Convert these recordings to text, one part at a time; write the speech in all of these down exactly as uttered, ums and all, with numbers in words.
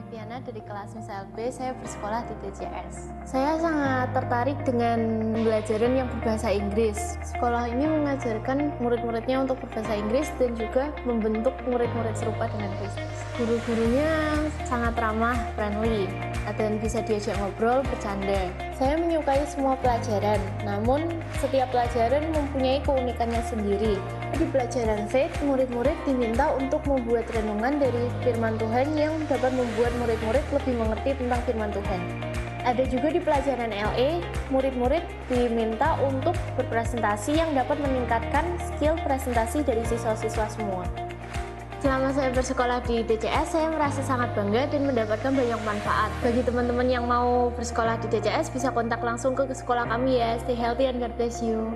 Fiana dari kelas Misal B, saya bersekolah di T J S. Saya sangat tertarik dengan pembelajaran yang berbahasa Inggris. Sekolah ini mengajarkan murid-muridnya untuk berbahasa Inggris dan juga membentuk murid-murid serupa dengan Kristus. Guru-gurunya sangat ramah, friendly, dan bisa diajak ngobrol, bercanda. Saya menyukai semua pelajaran, namun setiap pelajaran mempunyai keunikannya sendiri. Di pelajaran faith, murid-murid diminta untuk membuat renungan dari firman Tuhan yang dapat membuat murid-murid lebih mengerti tentang firman Tuhan. Ada juga di pelajaran L E, murid-murid diminta untuk berpresentasi yang dapat meningkatkan skill presentasi dari siswa-siswa semua. Selama saya bersekolah di T C S, saya merasa sangat bangga dan mendapatkan banyak manfaat. Bagi teman-teman yang mau bersekolah di T C S, bisa kontak langsung ke sekolah kami ya. Stay healthy and God bless you.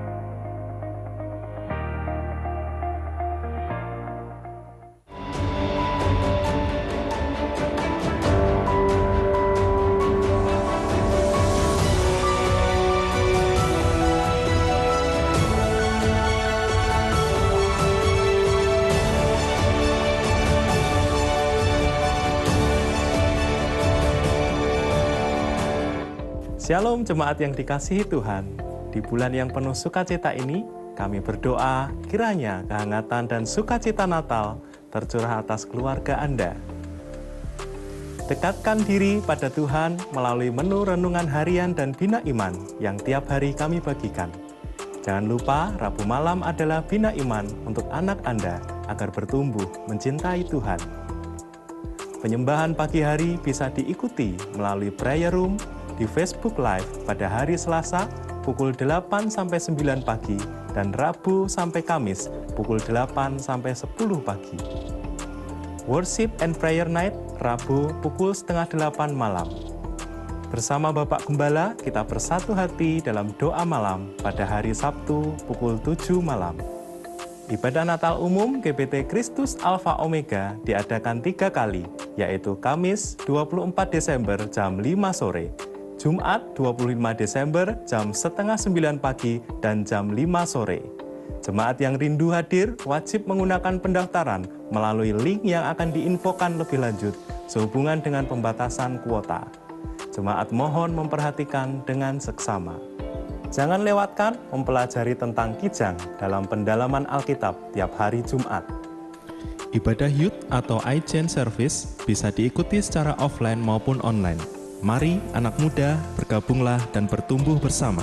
Shalom jemaat yang dikasihi Tuhan. Di bulan yang penuh sukacita ini, kami berdoa kiranya kehangatan dan sukacita Natal tercurah atas keluarga Anda. Dekatkan diri pada Tuhan melalui menu renungan harian dan bina iman yang tiap hari kami bagikan. Jangan lupa, Rabu malam adalah bina iman untuk anak Anda agar bertumbuh mencintai Tuhan. Penyembahan pagi hari bisa diikuti melalui prayer room di Facebook Live pada hari Selasa pukul delapan sampai sembilan pagi dan Rabu sampai Kamis pukul delapan sampai sepuluh pagi. Worship and Prayer Night Rabu pukul setengah delapan malam. Bersama Bapak Gembala kita bersatu hati dalam doa malam pada hari Sabtu pukul tujuh malam. Ibadah Natal umum G B T Kristus Alpha Omega diadakan tiga kali, yaitu Kamis dua puluh empat Desember jam lima sore, Jumat dua puluh lima Desember jam setengah sembilan pagi dan jam lima sore. Jemaat yang rindu hadir wajib menggunakan pendaftaran melalui link yang akan diinfokan lebih lanjut sehubungan dengan pembatasan kuota. Jemaat mohon memperhatikan dengan seksama. Jangan lewatkan mempelajari tentang Kijang dalam pendalaman Alkitab tiap hari Jumat. Ibadah Youth atau iGen Service bisa diikuti secara offline maupun online. Mari anak muda bergabunglah dan bertumbuh bersama.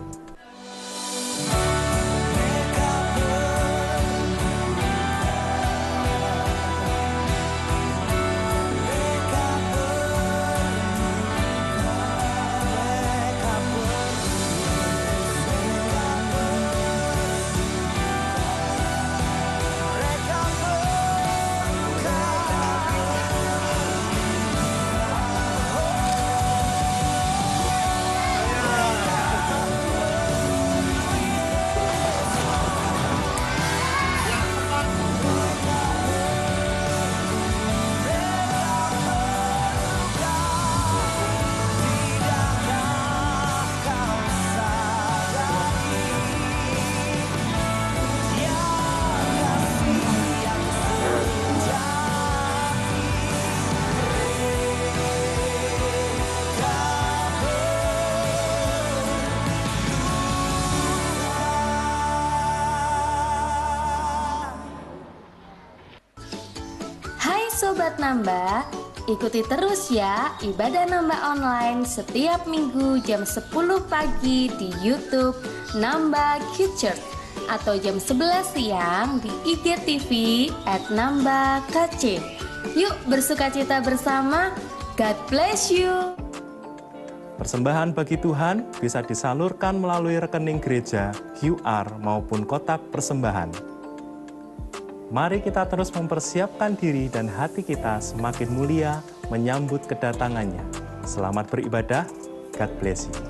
Sobat Nambah, ikuti terus ya ibadah Nambah online setiap minggu jam sepuluh pagi di YouTube Nambah Kids Church atau jam sebelas siang di I G T V at Nambah K C. Yuk bersukacita bersama, God bless you. Persembahan bagi Tuhan bisa disalurkan melalui rekening gereja, Q R maupun kotak persembahan. Mari kita terus mempersiapkan diri dan hati kita semakin mulia menyambut kedatangannya. Selamat beribadah, God bless you.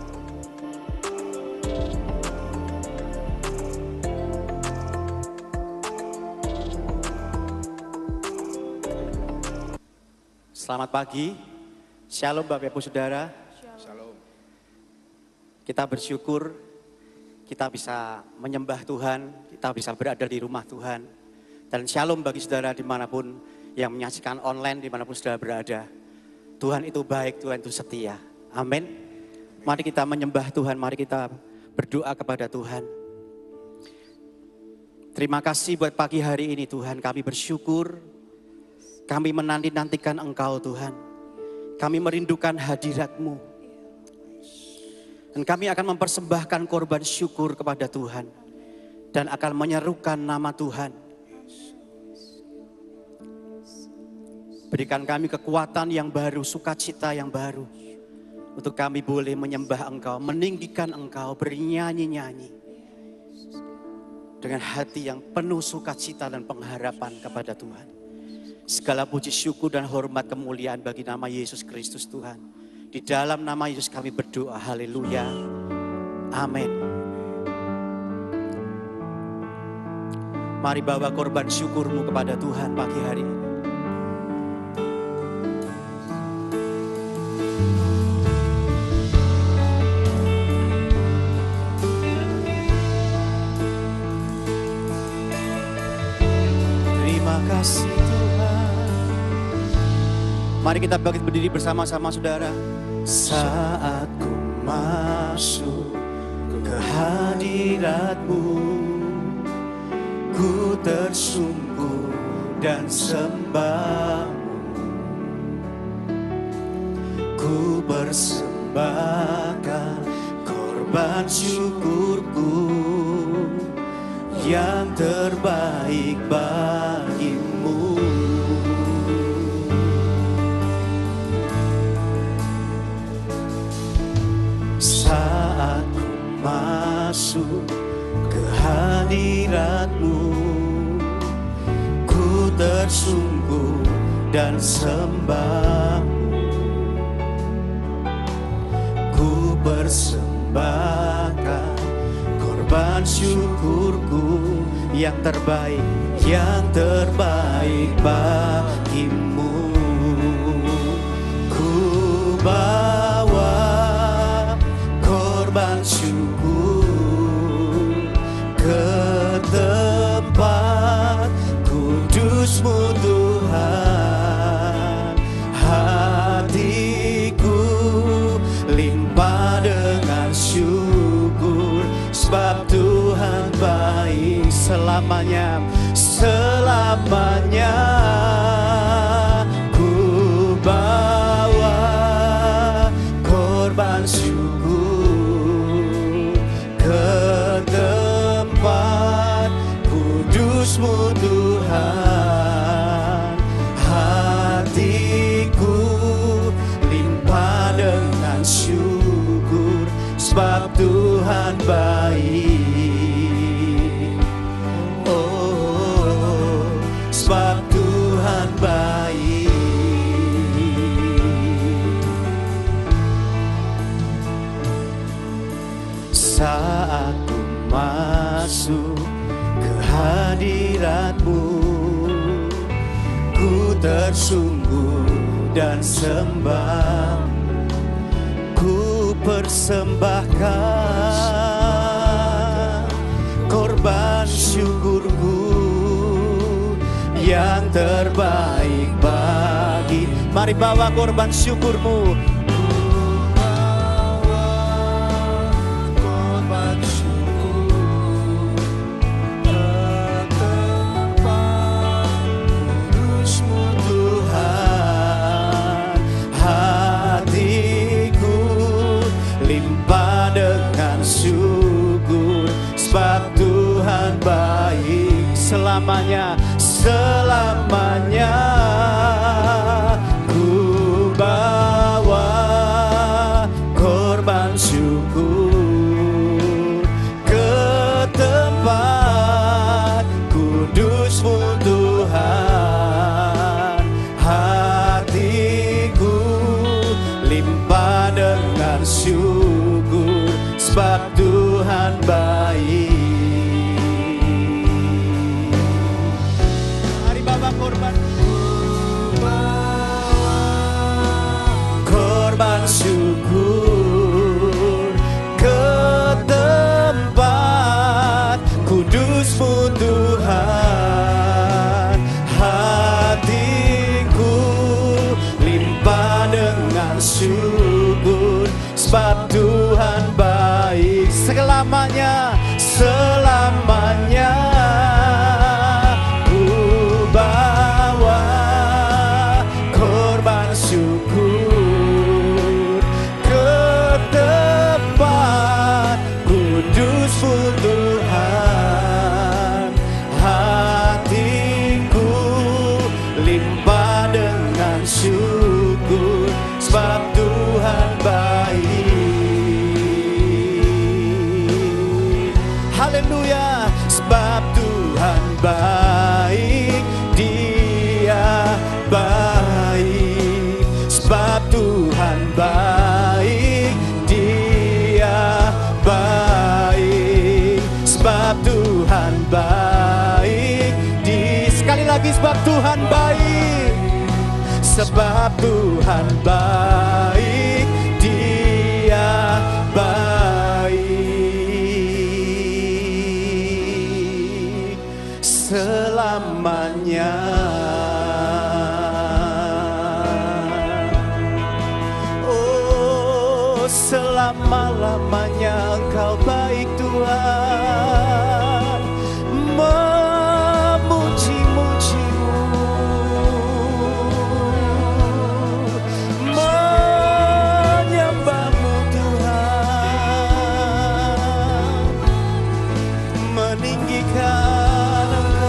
Selamat pagi, Shalom Bapak Ibu Saudara. Shalom. Kita bersyukur kita bisa menyembah Tuhan, kita bisa berada di rumah Tuhan. Dan shalom bagi saudara dimanapun yang menyaksikan online, dimanapun saudara berada. Tuhan itu baik, Tuhan itu setia. Amin. Mari kita menyembah Tuhan, mari kita berdoa kepada Tuhan. Terima kasih buat pagi hari ini Tuhan, kami bersyukur. Kami menanti-nantikan Engkau Tuhan. Kami merindukan hadirat-Mu. Dan kami akan mempersembahkan korban syukur kepada Tuhan. Dan akan menyerukan nama Tuhan. Berikan kami kekuatan yang baru, sukacita yang baru. Untuk kami boleh menyembah Engkau, meninggikan Engkau, bernyanyi-nyanyi. Dengan hati yang penuh sukacita dan pengharapan kepada Tuhan. Segala puji syukur dan hormat kemuliaan bagi nama Yesus Kristus Tuhan. Di dalam nama Yesus kami berdoa, haleluya, amin. Mari bawa korban syukurmu kepada Tuhan pagi hari ini. Terima kasih Tuhan. Mari kita berdiri bersama-sama saudara. Saat ku masuk ke hadirat-Mu, ku tersungkur dan sembah-Mu. Ku persembahkan korban syukurku yang terbaik bagimu. Saat ku masuk ke hadirat-Mu, ku tersungkur dan sembah-Mu. Ku persembahkan korban syukurku yang terbaik, yang terbaik bagimu. Ku bawa korban syukur ke tempat kudus-Mu Tuhan. Hatiku limpah dengan syukur, sebab Tuhan baik selamanya, selamanya. Ku bawa korban syukur ke tempat kudus-Mu Tuhan. Hatiku limpah dengan syukur, sebab Tuhan baik. Oh, sebab Tuhan baik. Saat ku masuk ke hadirat-Mu, ku tersungkur dan sembah. Ku persembahkan korban syukurku yang terbaik bagi. Mari bawa korban syukurmu. Ku bawa korban syukur ke tempat kudus-Mu Tuhan. Hatiku limpah dengan syukur, sebab Tuhan baik selamanya, selamanya. Ku bawa korban syukur ke tempat kudus-Mu Tuhan. Hatiku limpah dengan syukur, sebab Tuhan baik. Mari bawa korban, korban syukur ke tempat kudus-Mu Tuhan. Hatiku limpah dengan lagi, sebab Tuhan baik. Sebab Tuhan baik, Dia baik selamanya. Oh, selama-lamanya Engkau baik Tuhan. Memuji-mujimu, menyembahmu Tuhan, meninggikan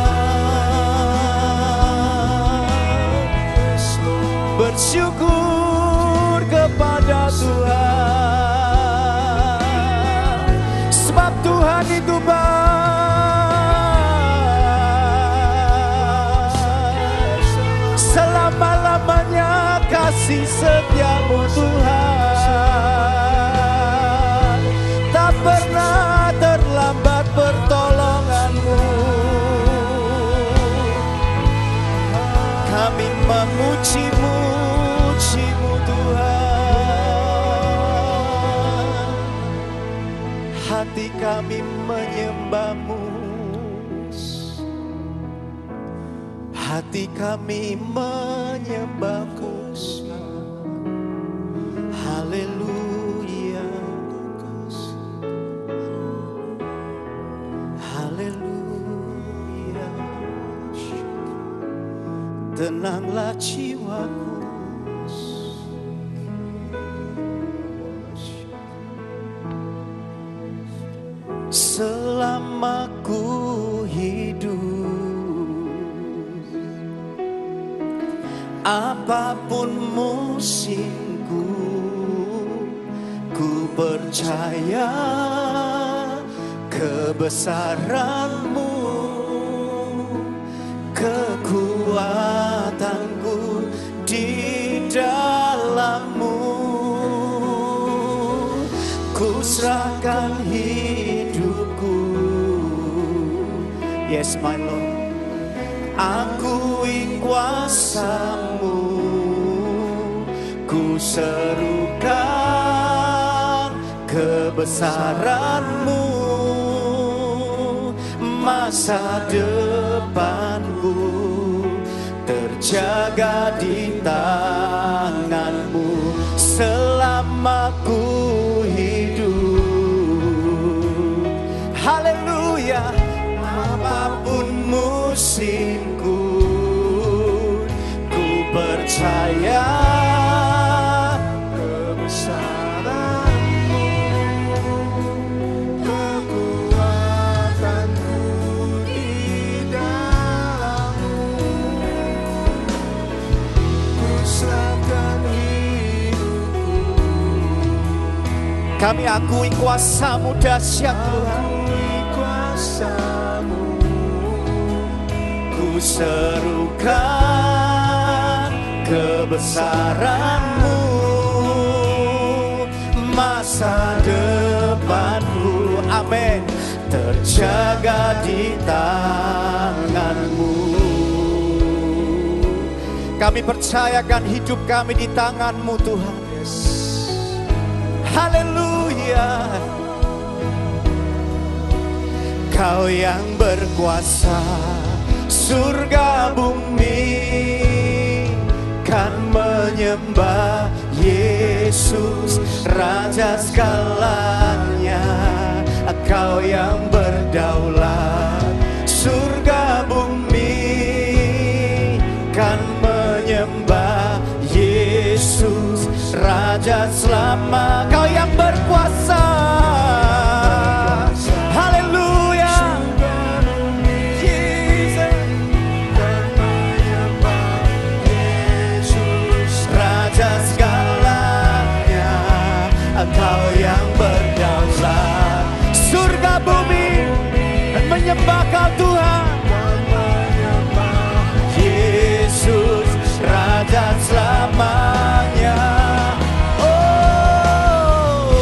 Engkau, bersyukur kepada Tuhan, sebab Tuhan itu baik. Selama-lamanya kasih setiamu Tuhan, tak pernah terlambat pertolonganmu. Kami memuji-Mu, muji-Mu Tuhan. Hati kami menyembah-Mu, hati kami menyembah-Mu. Haleluya, haleluya. Tenanglah jiwaku, selama ku hidup, apapun musimku, ku percaya kebesaran-Mu, kekuatanku di dalam-Mu. Ku serahkan hidupku, yes my Lord, akui kuasa-Mu. Ku serukan kebesaran-Mu, masa depanku terjaga di tangan-Mu. Selama ku hidup, haleluya, apapun musimku, ku percaya kebesaran-Mu, kekuatan-Mu di dalam-Mu. Ku serahkan hidupku. Kami akui kuasa-Mu dahsyat Tuhan. Kuasa-Mu, ku serukan kebesaran-Mu, masa depanku, amin, terjaga di tangan-Mu. Kami percayakan hidup kami di tangan-Mu Tuhan. Haleluya. Kau yang berkuasa, surga bumi kan menyembah Yesus, Raja segalanya. Kau yang berdaulat, surga bumi kan menyembah Yesus, Raja selama. Kau yang berkuasa, Kau yang berdaulat, surga bumi dan menyembah Kau Tuhan, Yesus Raja selamanya. Oh,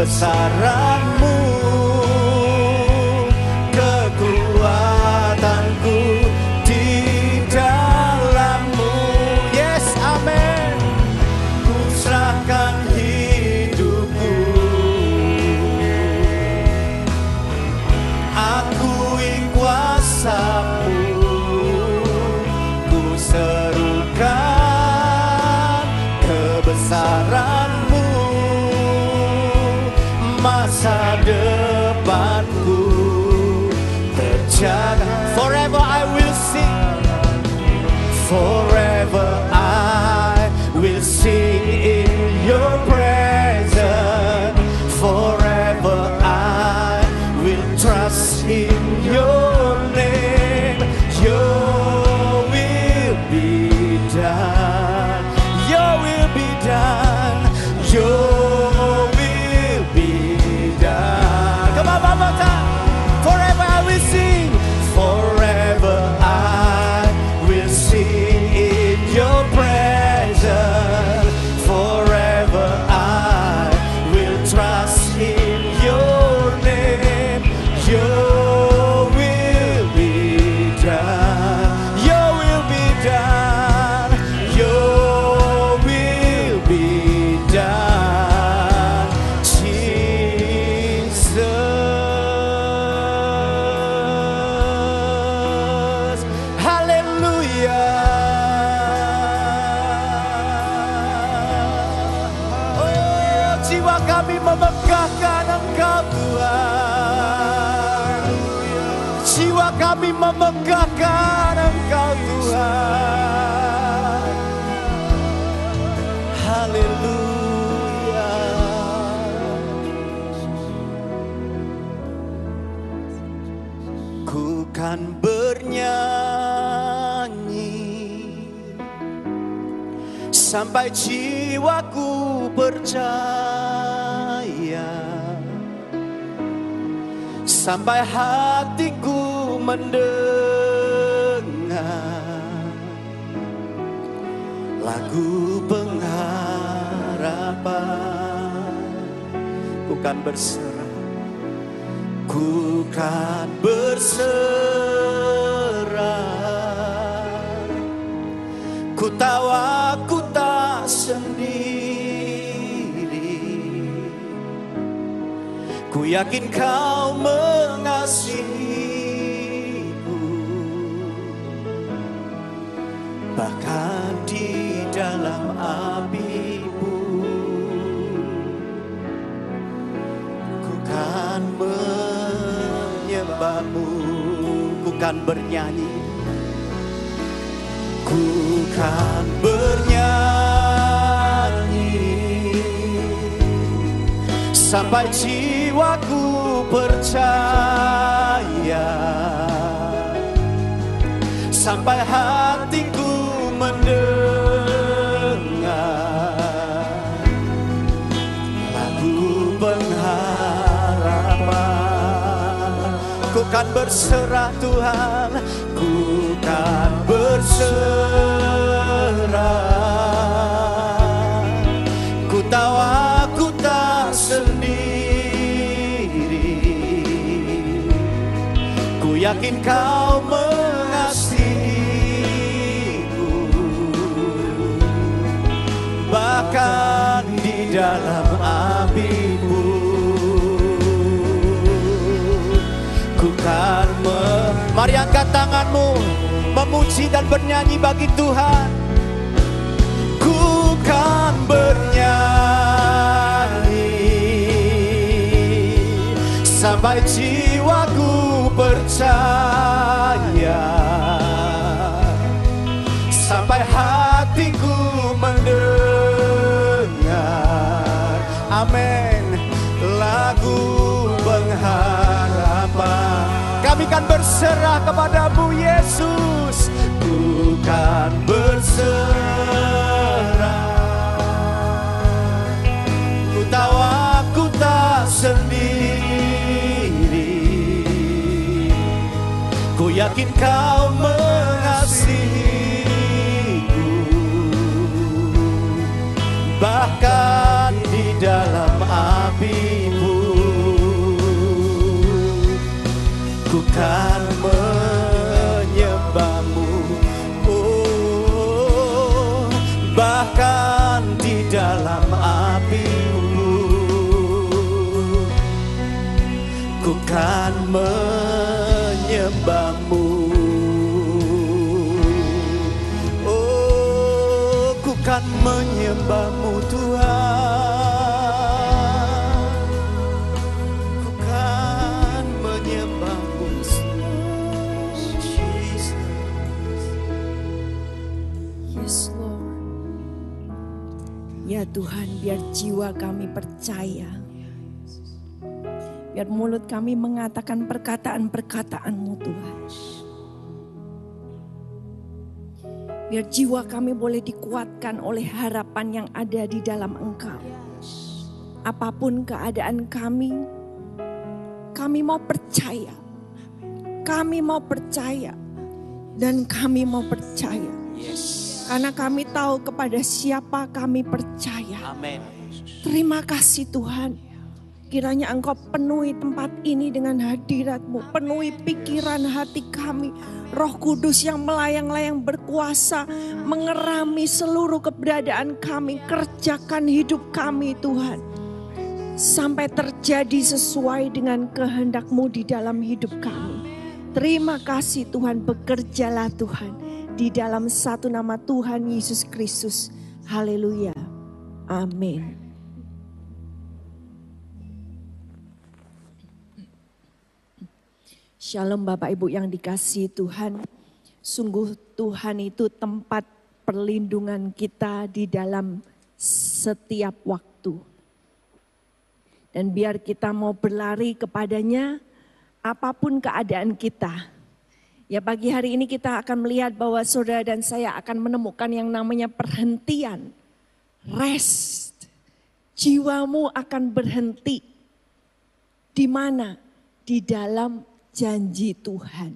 kebesaran-Mu, kekuatanku di dalam-Mu. Yes, amin. Ku serahkan hidupku, akui kuasa-Mu, ku serukan kebesaran-Mu, masa depanku terjaga. Forever I will sing, forever I will sing in your presence, forever I will trust in your name. Your will be done, your will be done, your will be done. Come on, one more time. Forever I will sing, forever I will sing in your presence, forever I will trust in your name. Your will be done, your will be done, your will be done, Jesus. Hallelujah. Oh, jiwa kami memegahkan Engkau Tuhan, jiwa kami memegahkan Engkau Tuhan. Haleluya. Ku kan bernyanyi sampai jiwaku percaya, sampai hatiku mendengar lagu pengharapan. Ku kan berserah, ku kan berserah. Ku tahu aku tak sendiri, ku yakin Kau mengasihiku, bahkan di dalam api-Mu. Ku kan menyembah-Mu, ku kan bernyanyi, ku kan bernyanyi sampai jiwaku percaya, sampai hatiku mendengar lagu pengharapan. Ku kan berserah Tuhan, ku kan berserah. Ku tahu aku tak sendiri, ku yakin Kau mengasihiku, bahkan di dalam api-Mu. Ku kan me- Mari angkat tanganmu, memuji dan bernyanyi bagi Tuhan. Ku kan bernyanyi sampai jiwaku percaya, sampai hatiku mendengar, amin, lagu pengharapan. Kami kan berserah kepadamu Yesus, ku kan berserah. Ku tahu aku tak sendiri, ku yakin Kau mengasihiku, bahkan di dalam api kan menyembahmu, oh, bahkan di dalam api unggun, ku kan menyembahmu, oh, ku kan menyembahmu Tuhan. Ya Tuhan, biar jiwa kami percaya, biar mulut kami mengatakan perkataan-perkataan-Mu Tuhan. Biar jiwa kami boleh dikuatkan oleh harapan yang ada di dalam Engkau. Apapun keadaan kami, kami mau percaya. Kami mau percaya. Dan kami mau percaya. Karena kami tahu kepada siapa kami percaya. Amin. Terima kasih Tuhan. Kiranya Engkau penuhi tempat ini dengan hadirat-Mu. Penuhi pikiran hati kami. Roh Kudus yang melayang-layang berkuasa. Mengerami seluruh keberadaan kami. Kerjakan hidup kami Tuhan. Sampai terjadi sesuai dengan kehendak-Mu di dalam hidup kami. Terima kasih Tuhan, bekerjalah Tuhan. Di dalam satu nama Tuhan Yesus Kristus. Haleluya. Amin. Shalom Bapak Ibu yang dikasihi Tuhan. Sungguh Tuhan itu tempat perlindungan kita di dalam setiap waktu. Dan biar kita mau berlari kepadanya, apapun keadaan kita. Ya pagi hari ini kita akan melihat bahwa saudara dan saya akan menemukan yang namanya perhentian. Rest. Jiwamu akan berhenti. Di mana? Di dalam janji Tuhan.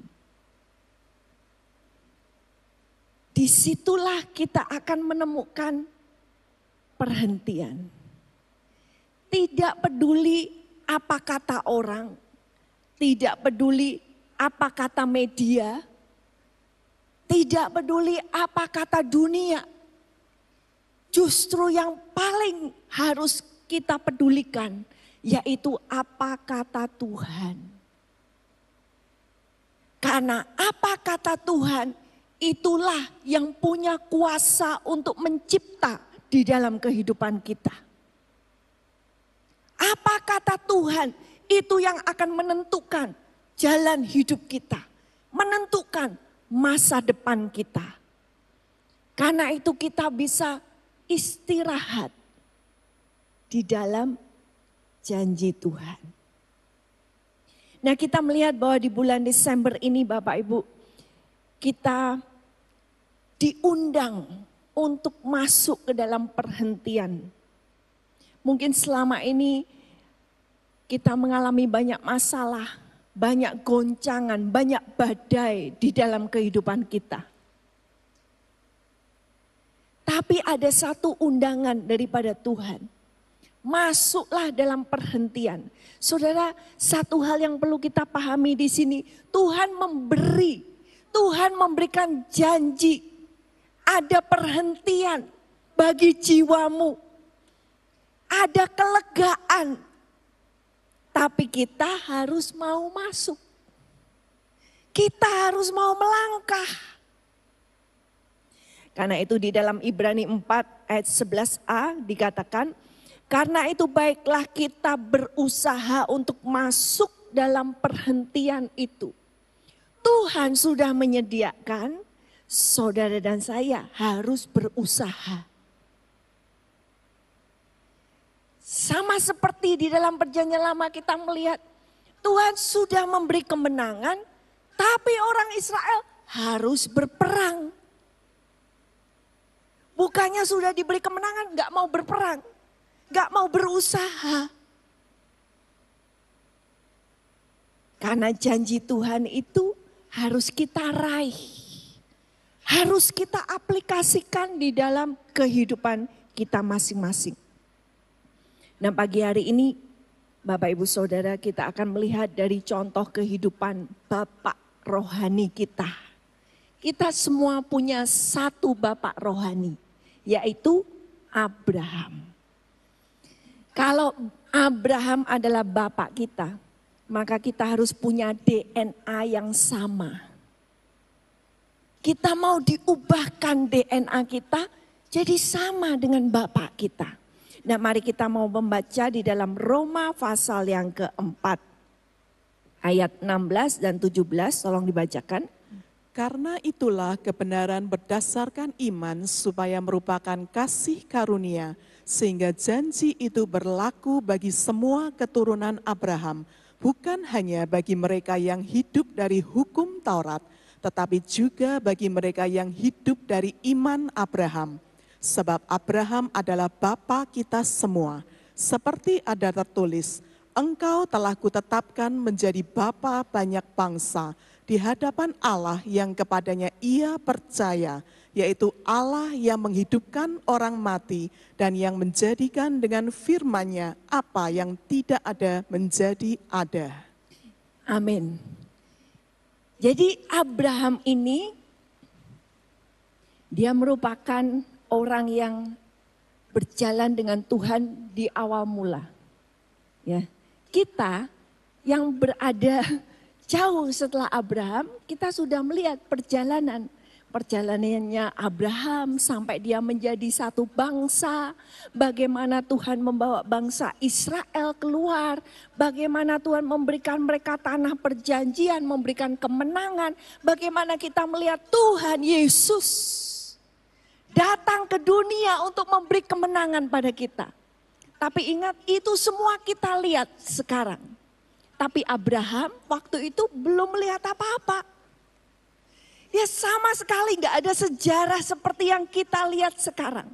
Disitulah kita akan menemukan perhentian. Tidak peduli apa kata orang. Tidak peduli apa kata media, tidak peduli apa kata dunia. Justru yang paling harus kita pedulikan, yaitu apa kata Tuhan. Karena apa kata Tuhan, itulah yang punya kuasa untuk mencipta di dalam kehidupan kita. Apa kata Tuhan, itu yang akan menentukan jalan hidup kita, menentukan masa depan kita. Karena itu kita bisa istirahat di dalam janji Tuhan. Nah kita melihat bahwa di bulan Desember ini Bapak Ibu, kita diundang untuk masuk ke dalam perhentian. Mungkin selama ini kita mengalami banyak masalah, banyak goncangan, banyak badai di dalam kehidupan kita. Tapi ada satu undangan daripada Tuhan. Masuklah dalam perhentian. Saudara, satu hal yang perlu kita pahami di sini. Tuhan memberi, Tuhan memberikan janji. Ada perhentian bagi jiwamu. Ada kelegaan. Tapi kita harus mau masuk. Kita harus mau melangkah. Karena itu di dalam Ibrani empat ayat sebelas a dikatakan, karena itu baiklah kita berusaha untuk masuk dalam perhentian itu. Tuhan sudah menyediakan, saudara dan saya harus berusaha. Sama seperti di dalam perjanjian lama kita melihat Tuhan sudah memberi kemenangan, tapi orang Israel harus berperang. Bukannya sudah diberi kemenangan, gak mau berperang, gak mau berusaha. Karena janji Tuhan itu harus kita raih, harus kita aplikasikan di dalam kehidupan kita masing-masing. Nah pagi hari ini Bapak Ibu Saudara, kita akan melihat dari contoh kehidupan Bapak rohani kita. Kita semua punya satu Bapak rohani, yaitu Abraham. Kalau Abraham adalah Bapak kita, maka kita harus punya D N A yang sama. Kita mau diubahkan D N A kita jadi sama dengan Bapak kita. Nah, mari kita mau membaca di dalam Roma pasal yang keempat. Ayat enam belas dan tujuh belas, tolong dibacakan. Karena itulah kebenaran berdasarkan iman supaya merupakan kasih karunia, sehingga janji itu berlaku bagi semua keturunan Abraham, bukan hanya bagi mereka yang hidup dari hukum Taurat, tetapi juga bagi mereka yang hidup dari iman Abraham. Sebab Abraham adalah bapa kita semua. Seperti ada tertulis, engkau telah kutetapkan menjadi bapa banyak bangsa di hadapan Allah yang kepadanya ia percaya, yaitu Allah yang menghidupkan orang mati dan yang menjadikan dengan firman-Nya apa yang tidak ada menjadi ada. Amin. Jadi Abraham ini, dia merupakan orang yang berjalan dengan Tuhan di awal mula. Ya, kita yang berada jauh setelah Abraham, kita sudah melihat perjalanan perjalanannya Abraham sampai dia menjadi satu bangsa, bagaimana Tuhan membawa bangsa Israel keluar, bagaimana Tuhan memberikan mereka tanah perjanjian, memberikan kemenangan, bagaimana kita melihat Tuhan Yesus datang ke dunia untuk memberi kemenangan pada kita. Tapi ingat, itu semua kita lihat sekarang. Tapi Abraham waktu itu belum melihat apa-apa. Ya sama sekali nggak ada sejarah seperti yang kita lihat sekarang.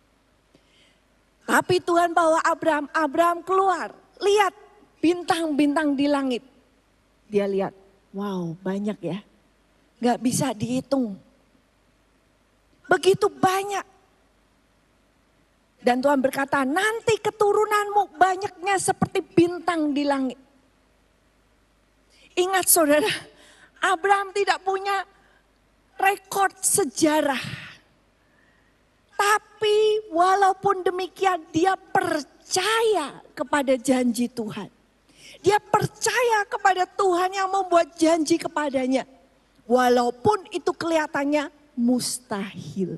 Tapi Tuhan bawa Abraham, Abraham keluar, lihat bintang-bintang di langit. Dia lihat, wow banyak ya, nggak bisa dihitung. Begitu banyak. Dan Tuhan berkata, nanti keturunanmu banyaknya seperti bintang di langit. Ingat saudara, Abraham tidak punya rekod sejarah. Tapi walaupun demikian dia percaya kepada janji Tuhan. Dia percaya kepada Tuhan yang membuat janji kepadanya. Walaupun itu kelihatannya mustahil.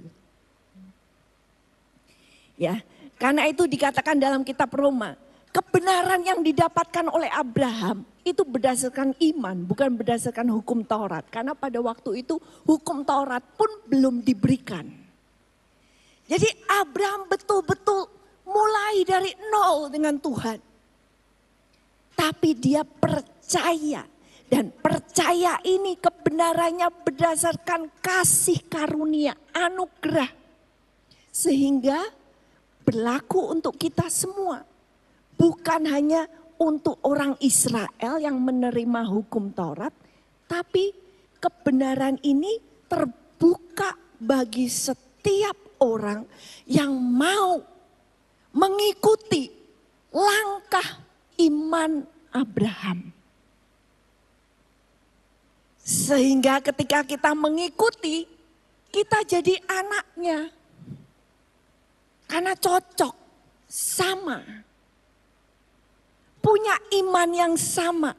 Ya, karena itu dikatakan dalam kitab Roma, kebenaran yang didapatkan oleh Abraham itu berdasarkan iman, bukan berdasarkan hukum Taurat. Karena pada waktu itu hukum Taurat pun belum diberikan. Jadi Abraham betul-betul mulai dari nol dengan Tuhan. Tapi dia percaya. Dan percaya ini kebenarannya berdasarkan kasih karunia, anugerah. Sehingga berlaku untuk kita semua. Bukan hanya untuk orang Israel yang menerima hukum Taurat, tapi kebenaran ini terbuka bagi setiap orang yang mau mengikuti langkah iman Abraham. Sehingga ketika kita mengikuti, kita jadi anaknya. Karena cocok, sama. Punya iman yang sama.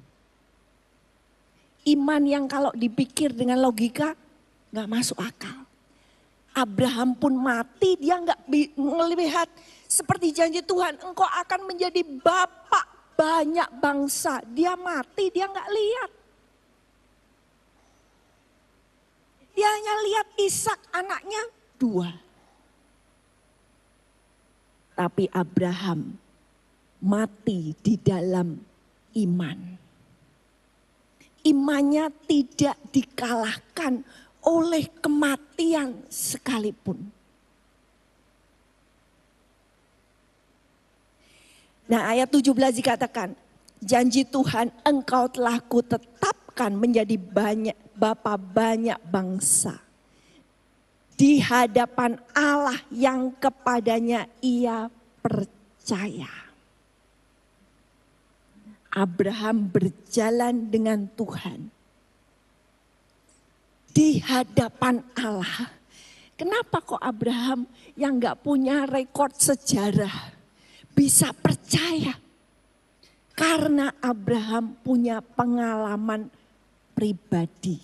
Iman yang kalau dipikir dengan logika gak masuk akal. Abraham pun mati, dia gak melihat seperti janji Tuhan. Engkau akan menjadi bapak banyak bangsa. Dia mati, dia gak lihat. Dia hanya lihat Ishak anaknya dua. Tapi Abraham mati di dalam iman. Imannya tidak dikalahkan oleh kematian sekalipun. Nah ayat tujuh belas dikatakan, janji Tuhan engkau telah kutetapkan menjadi banyak bapa banyak bangsa. Di hadapan Allah yang kepadanya ia percaya. Abraham berjalan dengan Tuhan di hadapan Allah. Kenapa kok Abraham yang gak punya rekor sejarah bisa percaya? Karena Abraham punya pengalaman pribadi.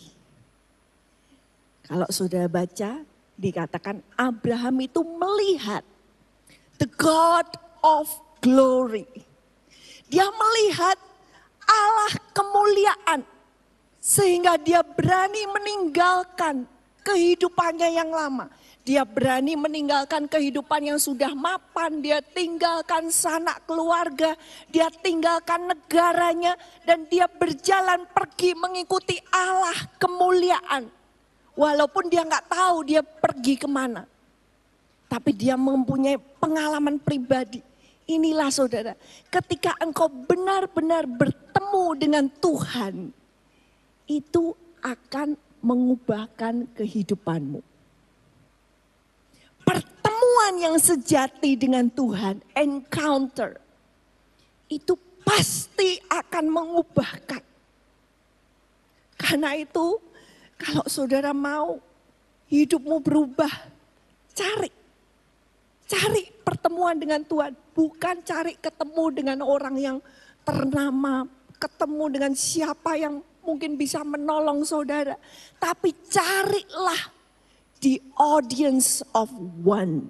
Kalau saudara baca, dikatakan Abraham itu melihat the God of glory. Dia melihat Allah kemuliaan sehingga dia berani meninggalkan kehidupannya yang lama. Dia berani meninggalkan kehidupan yang sudah mapan, dia tinggalkan sanak keluarga, dia tinggalkan negaranya, dan dia berjalan pergi mengikuti Allah kemuliaan. Walaupun dia nggak tahu dia pergi kemana. Tapi dia mempunyai pengalaman pribadi. Inilah saudara, ketika engkau benar-benar bertemu dengan Tuhan, itu akan mengubahkan kehidupanmu. Pertemuan yang sejati dengan Tuhan, encounter, itu pasti akan mengubahkan. Karena itu, kalau saudara mau hidupmu berubah, cari. Cari pertemuan dengan Tuhan, bukan cari ketemu dengan orang yang ternama, ketemu dengan siapa yang mungkin bisa menolong saudara. Tapi carilah the audience of one.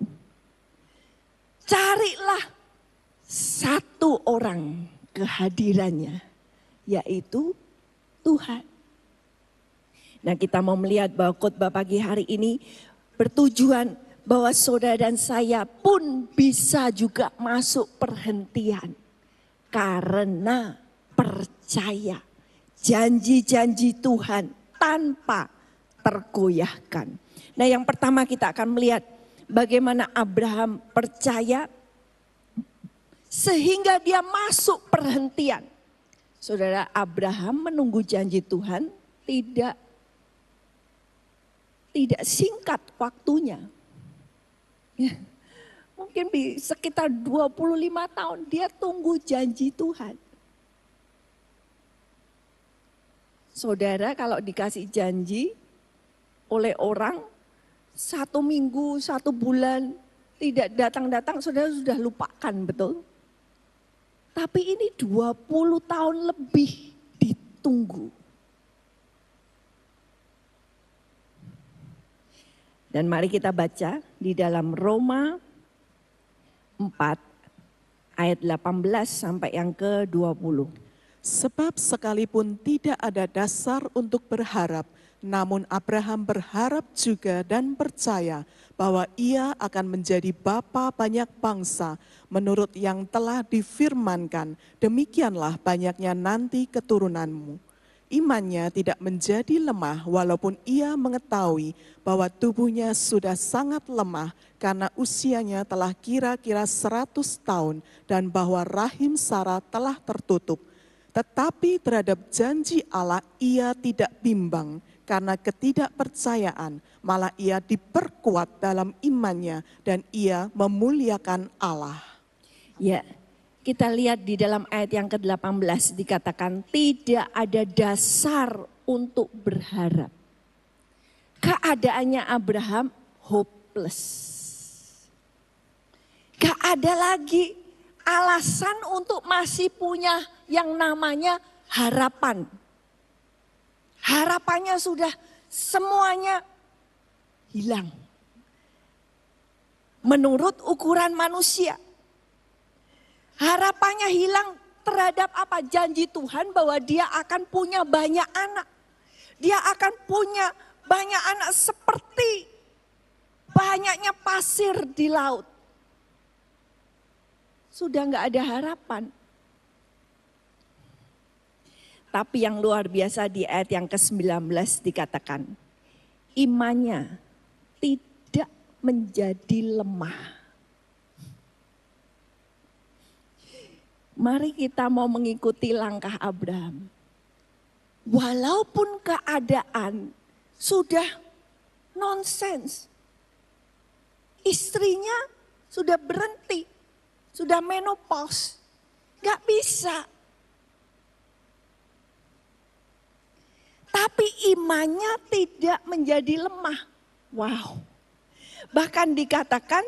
Carilah satu orang kehadirannya, yaitu Tuhan. Nah, kita mau melihat bahwa khotbah pagi hari ini bertujuan bahwa saudara dan saya pun bisa juga masuk perhentian. Karena percaya janji-janji Tuhan tanpa tergoyahkan. Nah, yang pertama kita akan melihat bagaimana Abraham percaya sehingga dia masuk perhentian. Saudara, Abraham menunggu janji Tuhan tidak tidak singkat waktunya. Ya, mungkin sekitar dua puluh lima tahun dia tunggu janji Tuhan. Saudara, kalau dikasih janji oleh orang satu minggu, satu bulan tidak datang-datang, saudara sudah lupakan, betul? Tapi ini dua puluh tahun lebih ditunggu. Dan mari kita baca di dalam Roma empat ayat delapan belas sampai yang ke dua puluh. Sebab sekalipun tidak ada dasar untuk berharap, namun Abraham berharap juga dan percaya bahwa ia akan menjadi bapa banyak bangsa menurut yang telah difirmankan, demikianlah banyaknya nanti keturunanmu. Imannya tidak menjadi lemah walaupun ia mengetahui bahwa tubuhnya sudah sangat lemah karena usianya telah kira-kira seratus tahun dan bahwa rahim Sarah telah tertutup. Tetapi terhadap janji Allah ia tidak bimbang karena ketidakpercayaan, malah ia diperkuat dalam imannya dan ia memuliakan Allah. Ya, kita lihat di dalam ayat yang ke delapan belas dikatakan tidak ada dasar untuk berharap. Keadaannya Abraham hopeless. Gak ada lagi alasan untuk masih punya yang namanya harapan. Harapannya sudah semuanya hilang. Menurut ukuran manusia. Harapannya hilang terhadap apa? Janji Tuhan bahwa dia akan punya banyak anak. Dia akan punya banyak anak seperti banyaknya pasir di laut. Sudah nggak ada harapan. Tapi yang luar biasa di ayat yang ke sembilan belas dikatakan, imannya tidak menjadi lemah. Mari kita mau mengikuti langkah Abraham. Walaupun keadaan sudah nonsens. Istrinya sudah berhenti, sudah menopause. Gak bisa. tetapi imannya tidak menjadi lemah. Wow. Bahkan dikatakan,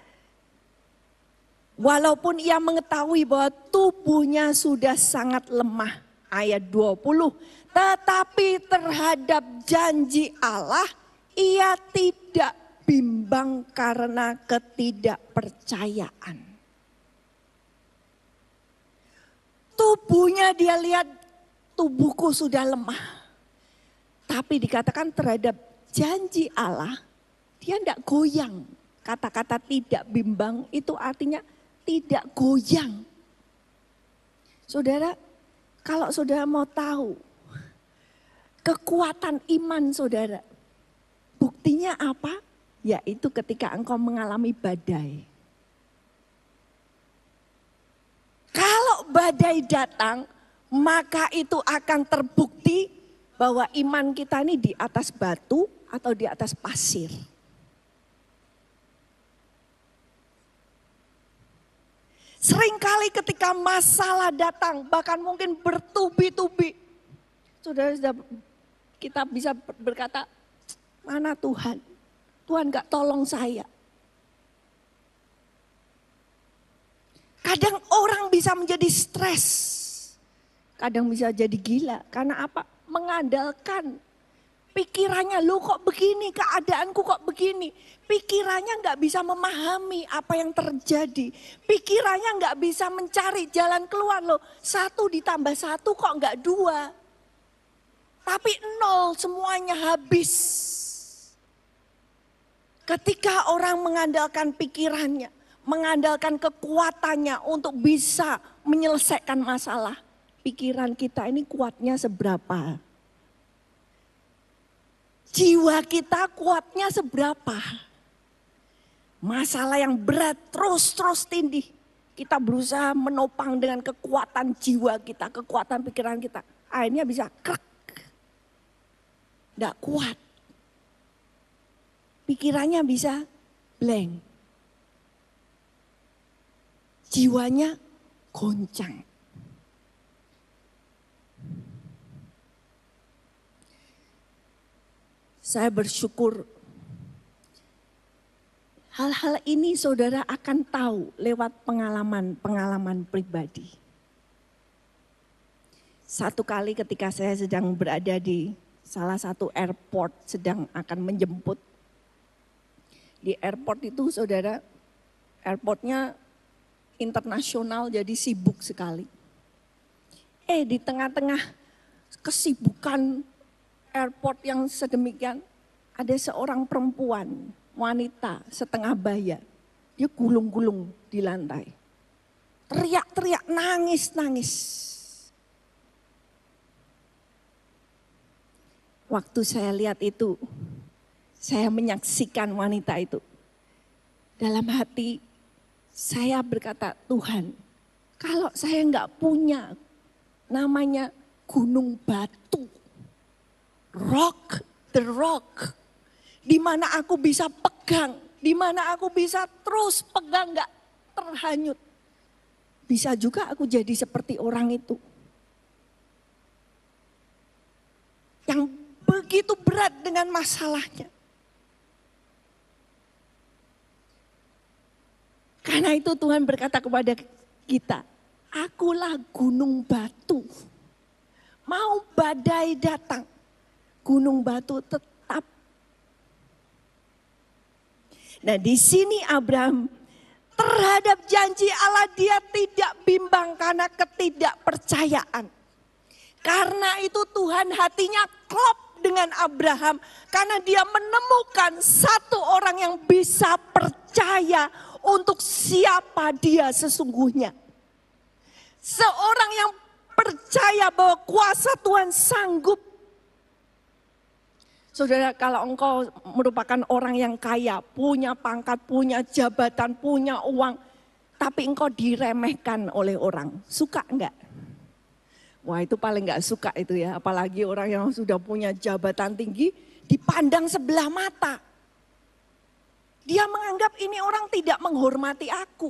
walaupun ia mengetahui bahwa tubuhnya sudah sangat lemah. Ayat dua puluh. Tetapi terhadap janji Allah, ia tidak bimbang karena ketidakpercayaan. Tubuhnya dia lihat, tubuhku sudah lemah. Tapi dikatakan terhadap janji Allah, dia tidak goyang. Kata-kata tidak bimbang itu artinya tidak goyang. Saudara, kalau saudara mau tahu kekuatan iman saudara, buktinya apa? Yaitu ketika engkau mengalami badai. Kalau badai datang, maka itu akan terbukti bahwa iman kita ini di atas batu atau di atas pasir. Seringkali ketika masalah datang, bahkan mungkin bertubi-tubi, saudara, kita bisa berkata, mana Tuhan? Tuhan gak tolong saya. Kadang orang bisa menjadi stres, kadang bisa jadi gila. Karena apa? Mengandalkan pikirannya, lo kok begini, keadaanku kok begini. Pikirannya gak bisa memahami apa yang terjadi. Pikirannya gak bisa mencari jalan keluar loh. Satu ditambah satu kok gak dua. Tapi nol, semuanya habis. Ketika orang mengandalkan pikirannya, mengandalkan kekuatannya untuk bisa menyelesaikan masalah. Pikiran kita ini kuatnya seberapa? Jiwa kita kuatnya seberapa? Masalah yang berat terus-terus tindih. Kita berusaha menopang dengan kekuatan jiwa kita, kekuatan pikiran kita. Akhirnya bisa krek. Tidak kuat. Pikirannya bisa blank. Jiwanya goncang. Saya bersyukur hal-hal ini saudara akan tahu lewat pengalaman-pengalaman pribadi. Satu kali ketika saya sedang berada di salah satu airport, sedang akan menjemput. Di airport itu saudara, airportnya internasional jadi sibuk sekali. Eh di tengah-tengah kesibukan airport yang sedemikian, ada seorang perempuan, wanita setengah baya. Dia gulung-gulung di lantai. Teriak-teriak, nangis-nangis. Waktu saya lihat itu, saya menyaksikan wanita itu. Dalam hati saya berkata, Tuhan, kalau saya enggak punya namanya gunung batu, rock, the rock, di mana aku bisa pegang, di mana aku bisa terus pegang enggak terhanyut. Bisa juga aku jadi seperti orang itu. Yang begitu berat dengan masalahnya. Karena itu Tuhan berkata kepada kita, akulah gunung batu. Mau badai datang, gunung batu tetap. Nah di sini Abraham terhadap janji Allah dia tidak bimbang karena ketidakpercayaan. Karena itu Tuhan hatinya klop dengan Abraham. Karena dia menemukan satu orang yang bisa percaya untuk siapa dia sesungguhnya. Seorang yang percaya bahwa kuasa Tuhan sanggup. Saudara, kalau engkau merupakan orang yang kaya, punya pangkat, punya jabatan, punya uang, tapi engkau diremehkan oleh orang, suka enggak? Wah itu paling enggak suka itu ya, apalagi orang yang sudah punya jabatan tinggi, dipandang sebelah mata. Dia menganggap ini orang tidak menghormati aku.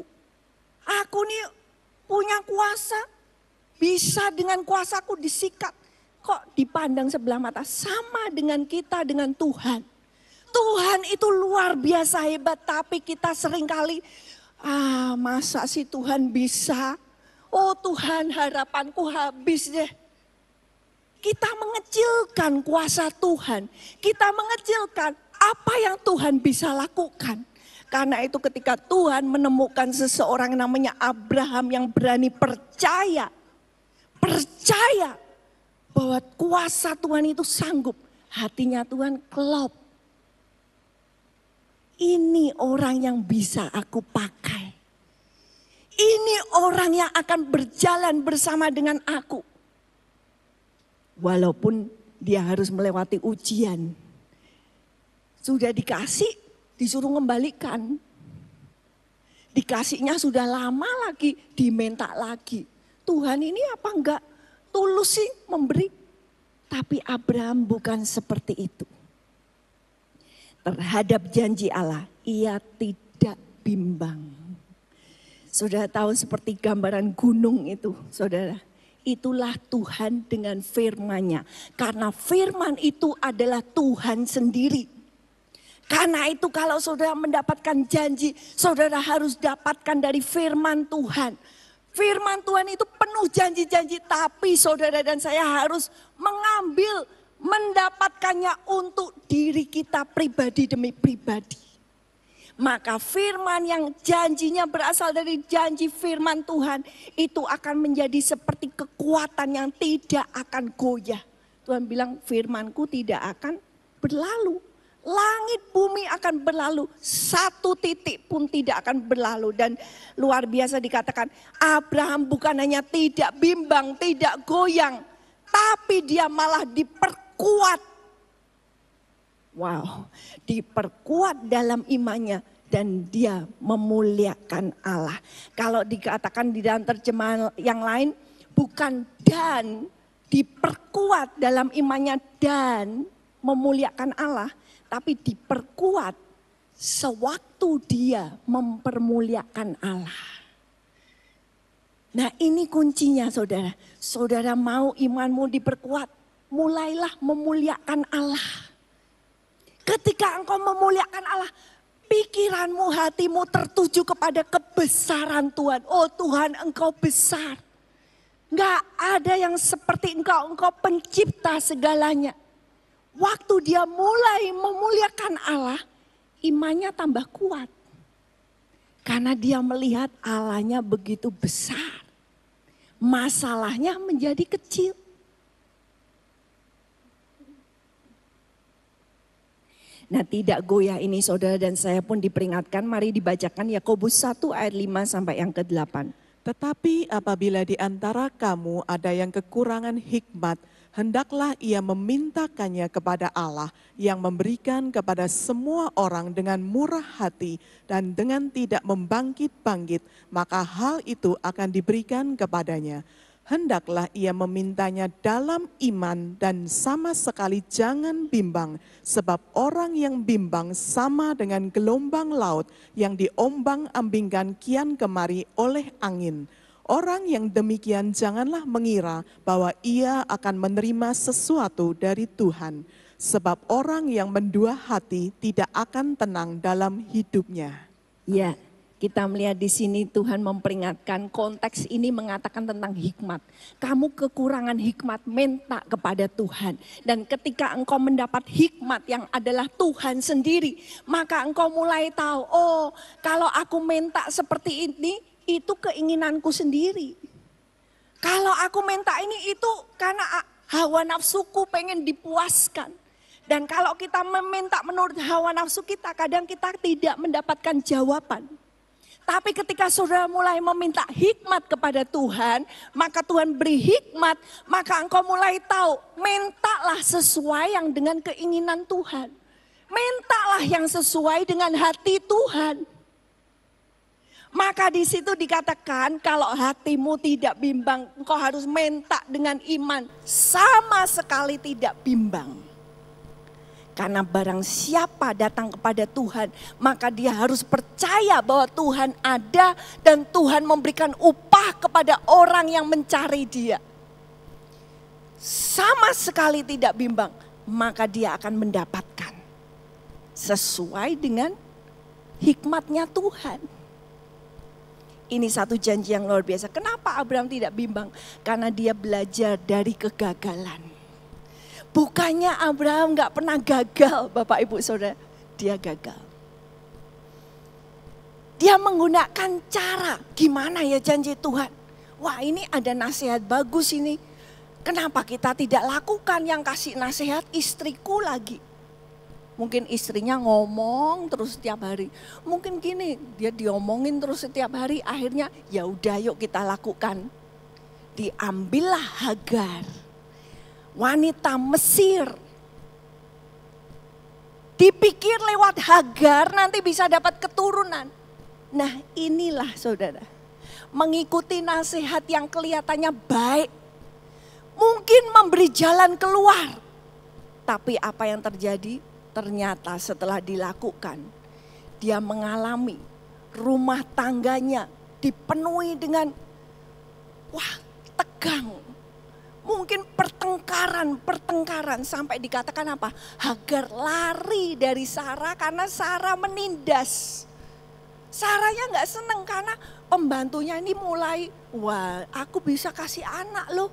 Aku nih punya kuasa, bisa dengan kuasaku disikat. kok dipandang sebelah mata. Sama dengan kita dengan Tuhan. Tuhan itu luar biasa hebat, tapi kita seringkali, ah masa sih Tuhan bisa? Oh Tuhan, harapanku habis deh. Kita mengecilkan kuasa Tuhan. Kita mengecilkan apa yang Tuhan bisa lakukan. Karena itu ketika Tuhan menemukan seseorang namanya Abraham yang berani percaya. Percaya bahwa kuasa Tuhan itu sanggup. Hatinya Tuhan kelop. Ini orang yang bisa aku pakai. Ini orang yang akan berjalan bersama dengan aku. Walaupun dia harus melewati ujian. Sudah dikasih, disuruh mengembalikan. Dikasihnya sudah lama lagi, diminta lagi. Tuhan ini apa enggak tulus sih memberi? Tapi Abraham bukan seperti itu. Terhadap janji Allah, ia tidak bimbang. Saudara tahu seperti gambaran gunung itu, saudara. Itulah Tuhan dengan firman-Nya. Karena firman itu adalah Tuhan sendiri. Karena itu kalau saudara mendapatkan janji, saudara harus dapatkan dari firman Tuhan. Firman Tuhan itu penuh janji-janji, tapi saudara dan saya harus mengambil, mendapatkannya untuk diri kita pribadi demi pribadi. Maka firman yang janjinya berasal dari janji firman Tuhan itu akan menjadi seperti kekuatan yang tidak akan goyah. Tuhan bilang firmanku tidak akan berlalu. Langit bumi akan berlalu, satu titik pun tidak akan berlalu. Dan luar biasa dikatakan Abraham bukan hanya tidak bimbang, tidak goyang, tapi dia malah diperkuat. Wow, diperkuat dalam imannya dan dia memuliakan Allah. Kalau dikatakan di dalam terjemahan yang lain, bukan dan, diperkuat dalam imannya dan memuliakan Allah, tapi diperkuat sewaktu dia mempermuliakan Allah. Nah ini kuncinya saudara. Saudara mau imanmu diperkuat, mulailah memuliakan Allah. Ketika engkau memuliakan Allah, pikiranmu, hatimu tertuju kepada kebesaran Tuhan. Oh Tuhan, engkau besar. Enggak ada yang seperti engkau, engkau pencipta segalanya. Waktu dia mulai memuliakan Allah, imannya tambah kuat. Karena dia melihat Allahnya begitu besar. Masalahnya menjadi kecil. Nah tidak goyah ini saudara dan saya pun diperingatkan, mari dibacakan Yakobus satu ayat lima sampai yang ke delapan. Tetapi apabila di antara kamu ada yang kekurangan hikmat, hendaklah ia memintakannya kepada Allah yang memberikan kepada semua orang dengan murah hati dan dengan tidak membangkit-bangkit, maka hal itu akan diberikan kepadanya. Hendaklah ia memintanya dalam iman dan sama sekali jangan bimbang, sebab orang yang bimbang sama dengan gelombang laut yang diombang-ambingkan kian kemari oleh angin. Orang yang demikian janganlah mengira bahwa ia akan menerima sesuatu dari Tuhan, sebab orang yang mendua hati tidak akan tenang dalam hidupnya. Ya. Kita melihat di sini Tuhan memperingatkan, konteks ini mengatakan tentang hikmat. Kamu kekurangan hikmat, minta kepada Tuhan. Dan ketika engkau mendapat hikmat yang adalah Tuhan sendiri, maka engkau mulai tahu, oh kalau aku minta seperti ini, itu keinginanku sendiri. Kalau aku minta ini itu karena hawa nafsuku pengen dipuaskan. Dan kalau kita meminta menurut hawa nafsu kita, kadang kita tidak mendapatkan jawaban. Tapi ketika saudara mulai meminta hikmat kepada Tuhan, maka Tuhan beri hikmat, maka engkau mulai tahu, mintalah sesuai yang dengan keinginan Tuhan. Mintalah yang sesuai dengan hati Tuhan. Maka di situ dikatakan kalau hatimu tidak bimbang, engkau harus minta dengan iman, sama sekali tidak bimbang. Karena barang siapa datang kepada Tuhan, maka dia harus percaya bahwa Tuhan ada dan Tuhan memberikan upah kepada orang yang mencari dia. sama sekali tidak bimbang, maka dia akan mendapatkan sesuai dengan hikmatnya Tuhan. Ini satu janji yang luar biasa. Kenapa Abraham tidak bimbang? Karena dia belajar dari kegagalan. Bukannya Abraham gak pernah gagal, Bapak Ibu Saudara. Dia gagal. Dia menggunakan cara, gimana ya janji Tuhan? Wah, ini ada nasihat bagus ini. Kenapa kita tidak lakukan? Yang kasih nasihat istriku lagi. Mungkin istrinya ngomong terus setiap hari. Mungkin gini, dia diomongin terus setiap hari. Akhirnya ya udah yuk kita lakukan. Diambillah Hagar, wanita Mesir. Dipikir lewat Hagar nanti bisa dapat keturunan. Nah inilah saudara, mengikuti nasihat yang kelihatannya baik. Mungkin memberi jalan keluar. Tapi apa yang terjadi? Ternyata setelah dilakukan, dia mengalami rumah tangganya dipenuhi dengan wah tegang. Mungkin pertengkaran, pertengkaran sampai dikatakan apa? Hagar lari dari Sarah karena Sarah menindas. Sarahnya nggak seneng karena pembantunya ini mulai, wah aku bisa kasih anak loh.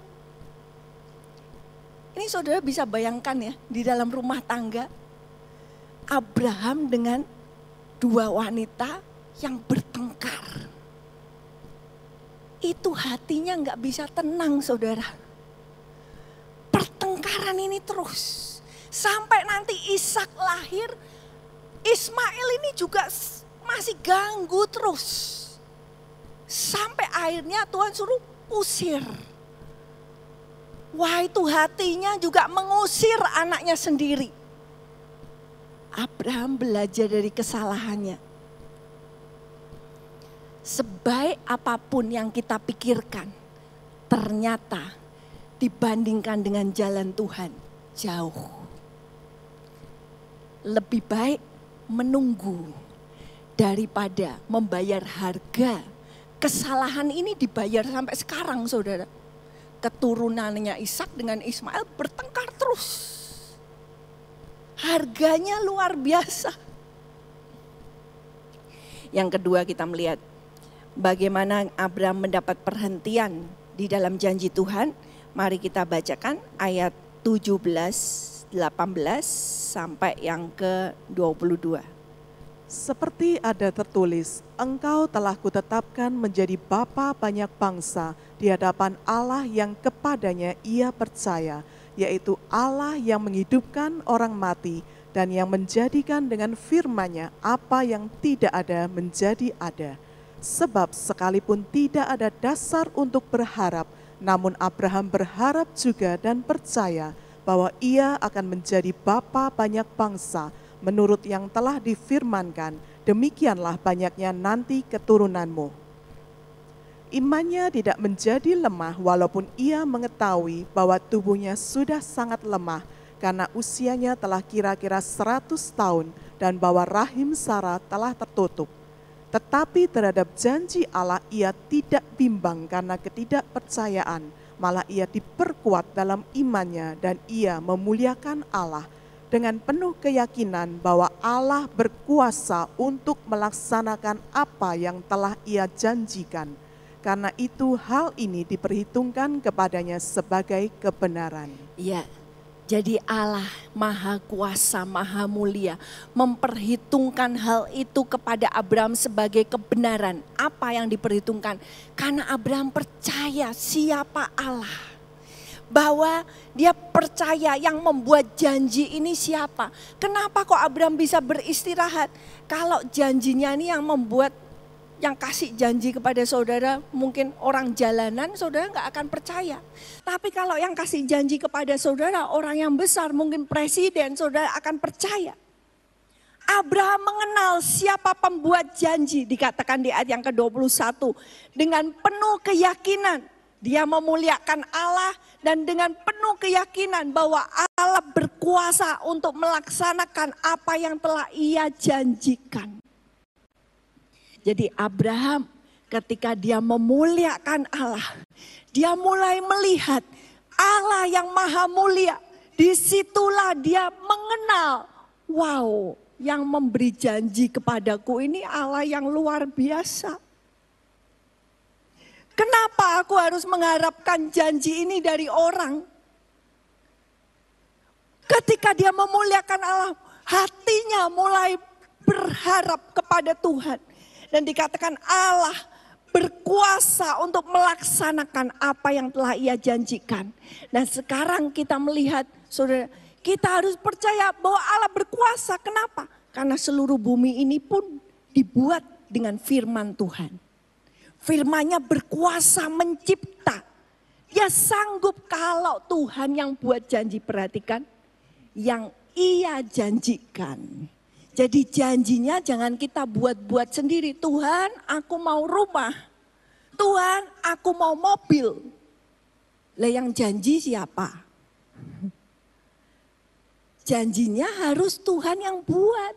Ini saudara bisa bayangkan ya, di dalam rumah tangga Abraham dengan dua wanita yang bertengkar. Itu hatinya nggak bisa tenang saudara. Pertengkaran ini terus. Sampai nanti Ishak lahir, Ismail ini juga masih ganggu terus. Sampai akhirnya Tuhan suruh usir. Wah itu hatinya juga mengusir anaknya sendiri. Abraham belajar dari kesalahannya. Sebaik apapun yang kita pikirkan, ternyata dibandingkan dengan jalan Tuhan jauh. Lebih baik menunggu daripada membayar harga. Kesalahan ini dibayar sampai sekarang saudara. Keturunannya Ishak dengan Ismail bertengkar terus. Harganya luar biasa. Yang kedua kita melihat bagaimana Abraham mendapat perhentian di dalam janji Tuhan. Mari kita bacakan ayat tujuh belas, delapan belas sampai yang ke dua puluh dua. Seperti ada tertulis, engkau telah kutetapkan menjadi bapa banyak bangsa di hadapan Allah yang kepadanya ia percaya, yaitu Allah yang menghidupkan orang mati dan yang menjadikan dengan firman-Nya apa yang tidak ada menjadi ada. Sebab sekalipun tidak ada dasar untuk berharap, namun Abraham berharap juga dan percaya bahwa ia akan menjadi bapa banyak bangsa, menurut yang telah difirmankan, demikianlah banyaknya nanti keturunanmu. Imannya tidak menjadi lemah walaupun ia mengetahui bahwa tubuhnya sudah sangat lemah karena usianya telah kira-kira seratus tahun dan bahwa rahim Sarah telah tertutup. Tetapi terhadap janji Allah ia tidak bimbang karena ketidakpercayaan, malah ia diperkuat dalam imannya dan ia memuliakan Allah dengan penuh keyakinan bahwa Allah berkuasa untuk melaksanakan apa yang telah ia janjikan. Karena itu hal ini diperhitungkan kepadanya sebagai kebenaran. Ya, jadi Allah maha kuasa, maha mulia memperhitungkan hal itu kepada Abraham sebagai kebenaran. Apa yang diperhitungkan? Karena Abraham percaya siapa Allah. Bahwa dia percaya yang membuat janji ini siapa. Kenapa kok Abraham bisa beristirahat? Kalau janjinya ini yang membuat, yang kasih janji kepada saudara mungkin orang jalanan, saudara nggak akan percaya. Tapi kalau yang kasih janji kepada saudara orang yang besar, mungkin presiden, saudara akan percaya. Abraham mengenal siapa pembuat janji, dikatakan di ayat yang ke dua puluh satu. Dengan penuh keyakinan dia memuliakan Allah dan dengan penuh keyakinan bahwa Allah berkuasa untuk melaksanakan apa yang telah ia janjikan. Jadi Abraham ketika dia memuliakan Allah, dia mulai melihat Allah yang maha mulia. Disitulah dia mengenal, wow, yang memberi janji kepadaku ini Allah yang luar biasa. Kenapa aku harus mengharapkan janji ini dari orang? Ketika dia memuliakan Allah, hatinya mulai berharap kepada Tuhan. Dan dikatakan Allah berkuasa untuk melaksanakan apa yang telah ia janjikan. Dan sekarang kita melihat, saudara, kita harus percaya bahwa Allah berkuasa. Kenapa? Karena seluruh bumi ini pun dibuat dengan firman Tuhan. Firman-Nya berkuasa mencipta. Dia sanggup kalau Tuhan yang buat janji, perhatikan, yang ia janjikan. Jadi janjinya jangan kita buat-buat sendiri. Tuhan, aku mau rumah. Tuhan, aku mau mobil. Lah yang janji siapa? Janjinya harus Tuhan yang buat.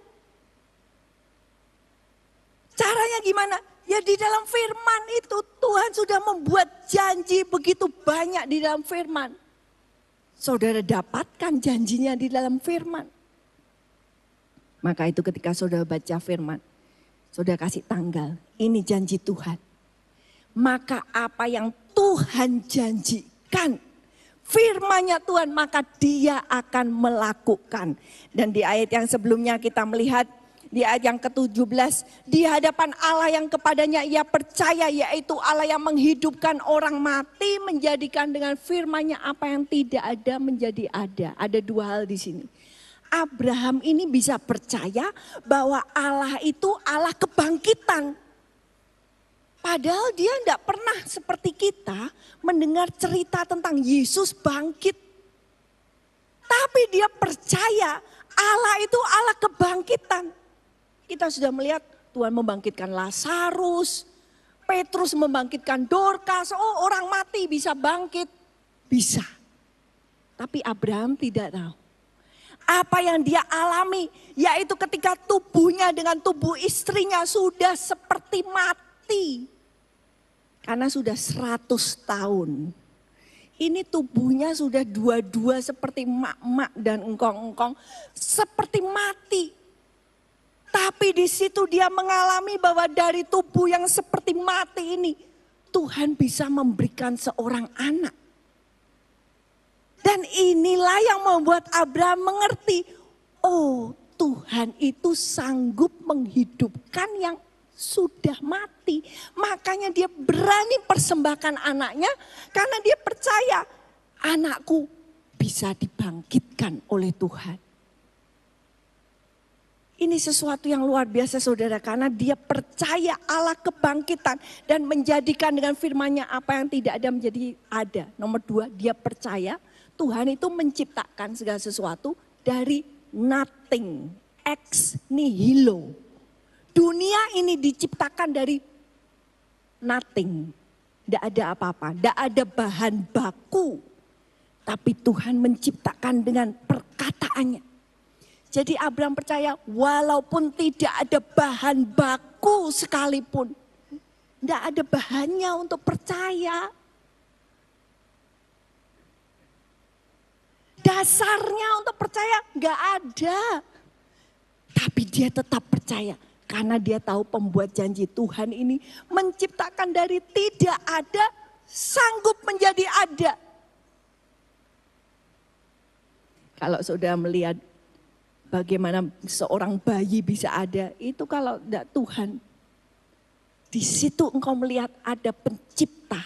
Caranya gimana? Ya di dalam firman itu Tuhan sudah membuat janji begitu banyak di dalam firman. Saudara dapatkan janjinya di dalam firman. Maka itu ketika saudara baca firman, saudara kasih tanggal, ini janji Tuhan. Maka apa yang Tuhan janjikan, firman-Nya Tuhan, maka dia akan melakukan. Dan di ayat yang sebelumnya kita melihat, di ayat yang ketujuh belas, di hadapan Allah yang kepadanya ia percaya, yaitu Allah yang menghidupkan orang mati, menjadikan dengan firman-Nya apa yang tidak ada menjadi ada. Ada dua hal di sini. Abraham ini bisa percaya bahwa Allah itu Allah kebangkitan. Padahal dia tidak pernah seperti kita mendengar cerita tentang Yesus bangkit. Tapi dia percaya Allah itu Allah kebangkitan. Kita sudah melihat Tuhan membangkitkan Lazarus, Petrus membangkitkan Dorcas, oh orang mati bisa bangkit. Bisa. Tapi Abraham tidak tahu. Apa yang dia alami, yaitu ketika tubuhnya dengan tubuh istrinya sudah seperti mati. Karena sudah seratus tahun. Ini tubuhnya sudah dua-dua seperti mak-mak dan engkong-engkong. Seperti mati. Tapi di situ dia mengalami bahwa dari tubuh yang seperti mati ini, Tuhan bisa memberikan seorang anak. Dan inilah yang membuat Abraham mengerti, oh Tuhan itu sanggup menghidupkan yang sudah mati. Makanya dia berani persembahkan anaknya karena dia percaya anakku bisa dibangkitkan oleh Tuhan. Ini sesuatu yang luar biasa saudara, karena dia percaya Allah kebangkitan dan menjadikan dengan firman-Nya apa yang tidak ada menjadi ada. Nomor dua, dia percaya Tuhan itu menciptakan segala sesuatu dari nothing, ex nihilo. Dunia ini diciptakan dari nothing, tidak ada apa-apa, tidak ada bahan baku. Tapi Tuhan menciptakan dengan perkataannya. Jadi Abraham percaya walaupun tidak ada bahan baku sekalipun. Tidak ada bahannya untuk percaya. Dasarnya untuk percaya nggak ada. Tapi dia tetap percaya. Karena dia tahu pembuat janji Tuhan ini menciptakan dari tidak ada sanggup menjadi ada. Kalau saudara melihat bagaimana seorang bayi bisa ada, itu kalau tidak Tuhan. Di situ engkau melihat ada pencipta.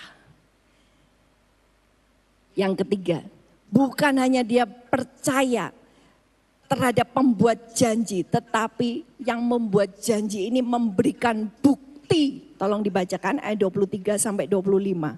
Yang ketiga, bukan hanya dia percaya terhadap pembuat janji, tetapi yang membuat janji ini memberikan bukti. Tolong dibacakan ayat dua puluh tiga sampai dua puluh lima.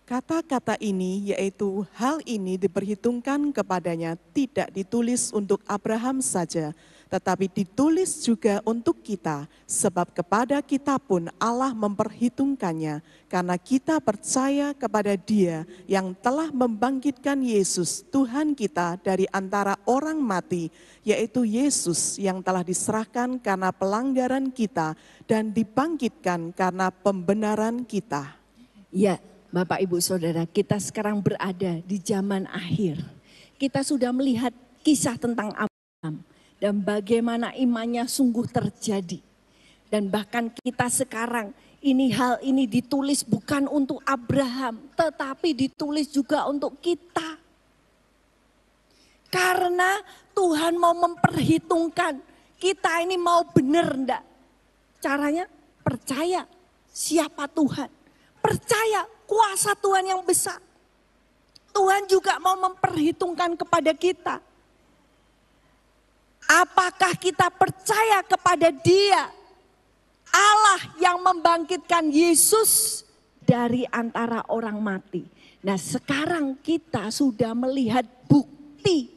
Kata-kata ini, yaitu hal ini diperhitungkan kepadanya, tidak ditulis untuk Abraham saja, tetapi ditulis juga untuk kita, sebab kepada kita pun Allah memperhitungkannya, karena kita percaya kepada Dia yang telah membangkitkan Yesus, Tuhan kita, dari antara orang mati, yaitu Yesus yang telah diserahkan karena pelanggaran kita dan dibangkitkan karena pembenaran kita. Ya, Bapak Ibu Saudara, kita sekarang berada di zaman akhir. Kita sudah melihat kisah tentang Abraham dan bagaimana imannya sungguh terjadi. Dan bahkan kita sekarang ini hal ini ditulis bukan untuk Abraham, tetapi ditulis juga untuk kita. Karena Tuhan mau memperhitungkan kita ini mau benar enggak. Caranya percaya siapa Tuhan. Percaya kuasa Tuhan yang besar. Tuhan juga mau memperhitungkan kepada kita. Apakah kita percaya kepada Dia, Allah yang membangkitkan Yesus dari antara orang mati. Nah, sekarang kita sudah melihat bukti.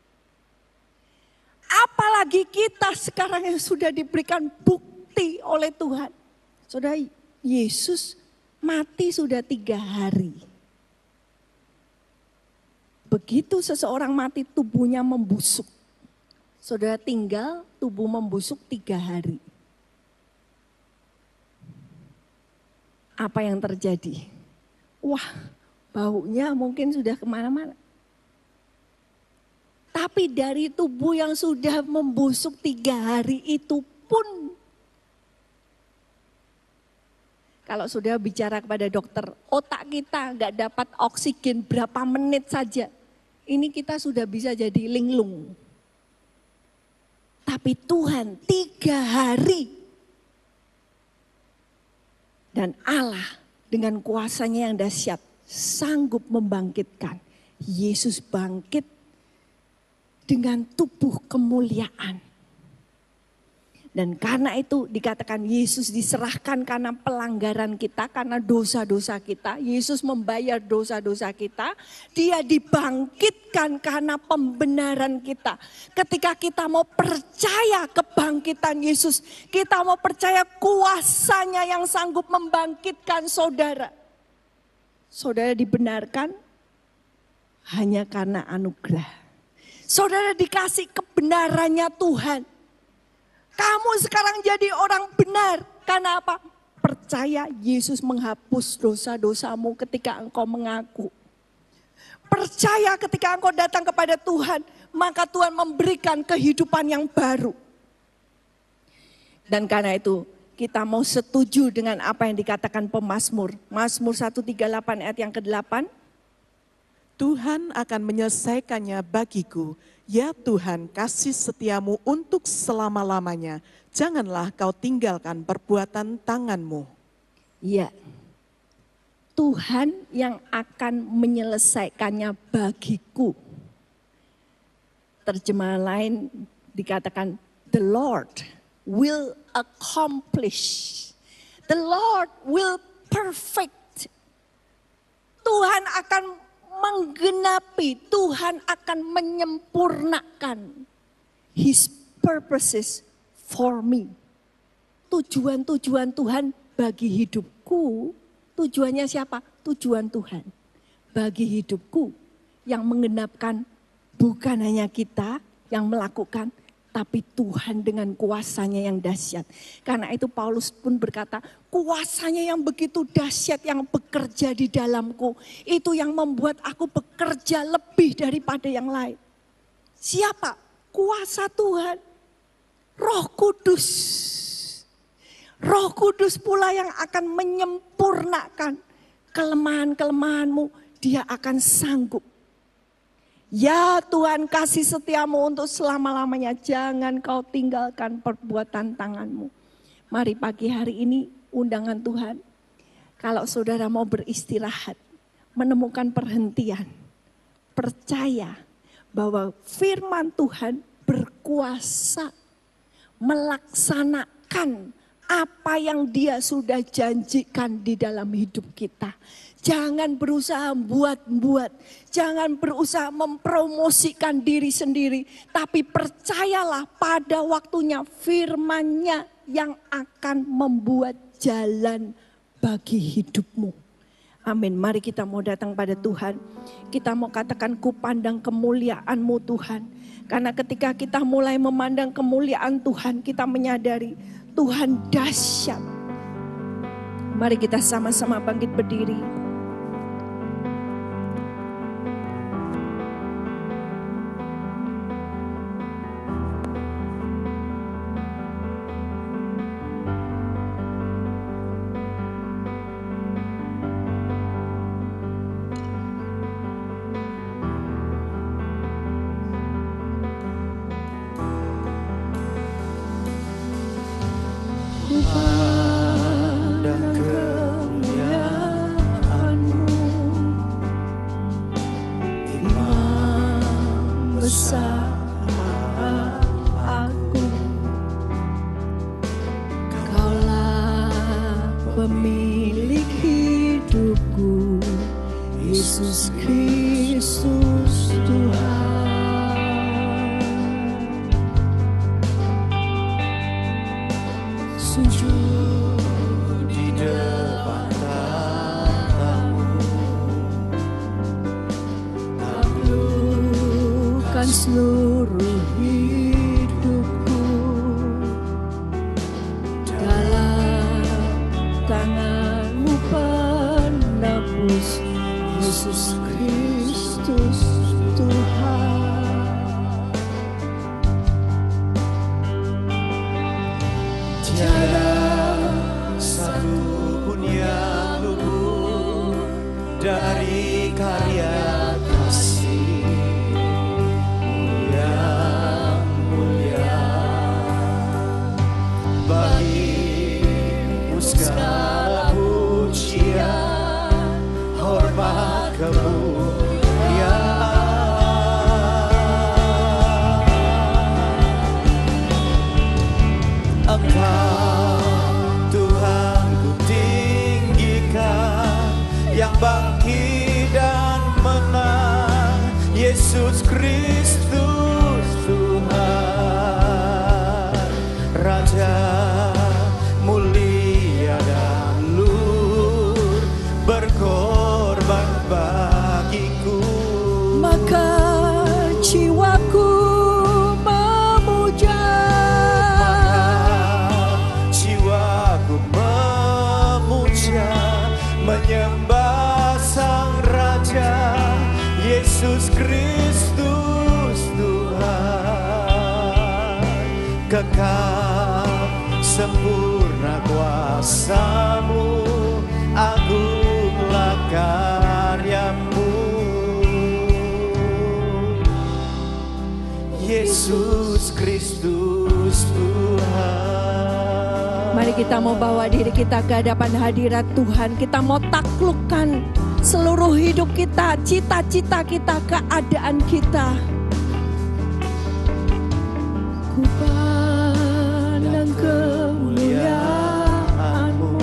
Apalagi kita sekarang yang sudah diberikan bukti oleh Tuhan. Saudara, Yesus mati sudah tiga hari. Begitu seseorang mati tubuhnya membusuk. Saudara tinggal tubuh membusuk tiga hari. Apa yang terjadi? Wah, baunya mungkin sudah kemana-mana. Tapi dari tubuh yang sudah membusuk tiga hari itu pun, kalau sudah bicara kepada dokter, otak kita nggak dapat oksigen berapa menit saja. Ini kita sudah bisa jadi linglung. Tapi Tuhan tiga hari. Dan Allah dengan kuasanya yang dahsyat sanggup membangkitkan. Yesus bangkit dengan tubuh kemuliaan. Dan karena itu dikatakan Yesus diserahkan karena pelanggaran kita, karena dosa-dosa kita. Yesus membayar dosa-dosa kita. Dia dibangkitkan karena pembenaran kita. Ketika kita mau percaya kebangkitan Yesus, kita mau percaya kuasanya yang sanggup membangkitkan saudara. Saudara dibenarkan hanya karena anugerah. Saudara dikasih kebenarannya Tuhan. Kamu sekarang jadi orang benar. Karena apa? Percaya Yesus menghapus dosa-dosamu ketika engkau mengaku. Percaya ketika engkau datang kepada Tuhan, maka Tuhan memberikan kehidupan yang baru. Dan karena itu kita mau setuju dengan apa yang dikatakan pemazmur. Mazmur seratus tiga puluh delapan ayat yang kedelapan. Tuhan akan menyelesaikannya bagiku. Ya Tuhan, kasih setiamu untuk selama-lamanya. Janganlah kau tinggalkan perbuatan tanganmu. Ya, Tuhan yang akan menyelesaikannya bagiku. Terjemahan lain dikatakan, the Lord will accomplish. The Lord will perfect. Tuhan akan menggenapi, Tuhan akan menyempurnakan His purposes for me. Tujuan-tujuan Tuhan bagi hidupku, tujuannya siapa? Tujuan Tuhan bagi hidupku yang menggenapkan bukan hanya kita yang melakukan, tapi Tuhan dengan kuasanya yang dahsyat. Karena itu Paulus pun berkata, kuasanya yang begitu dahsyat yang bekerja di dalamku, itu yang membuat aku bekerja lebih daripada yang lain. Siapa? Kuasa Tuhan. Roh Kudus. Roh Kudus pula yang akan menyempurnakan kelemahan-kelemahanmu. Dia akan sanggup. Ya Tuhan, kasih setiamu untuk selama-lamanya. Jangan kau tinggalkan perbuatan tanganmu. Mari pagi hari ini undangan Tuhan. Kalau saudara mau beristirahat, menemukan perhentian, percaya bahwa firman Tuhan berkuasa melaksanakan apa yang Dia sudah janjikan di dalam hidup kita. Jangan berusaha buat-buat, jangan berusaha mempromosikan diri sendiri. Tapi percayalah pada waktunya firman-Nya yang akan membuat jalan bagi hidupmu. Amin. Mari kita mau datang pada Tuhan. Kita mau katakan, ku pandang kemuliaan-Mu Tuhan. Karena ketika kita mulai memandang kemuliaan Tuhan, kita menyadari Tuhan dahsyat. Mari kita sama-sama bangkit berdiri. Seluruh hidupku dalam tangan-Mu penebus, Yesus Kristus Tuhan. Tiada satu pun yang luput dari karya Yesus Kristus Tuhan, Raja mulia dan luhur, berkorban bagiku. Maka jiwaku memuja, maka jiwaku memuja, menyembah Sang Raja Yesus Kristus Tuhan. Kekal sempurna kuasa-Mu, agunglah karya-Mu. Yesus Kristus Tuhan. Mari kita mau bawa diri kita ke hadapan hadirat Tuhan. Kita mau taklukkan seluruh hidup kita, cita-cita kita, keadaan kita. Ku pandang kemuliaan-Mu,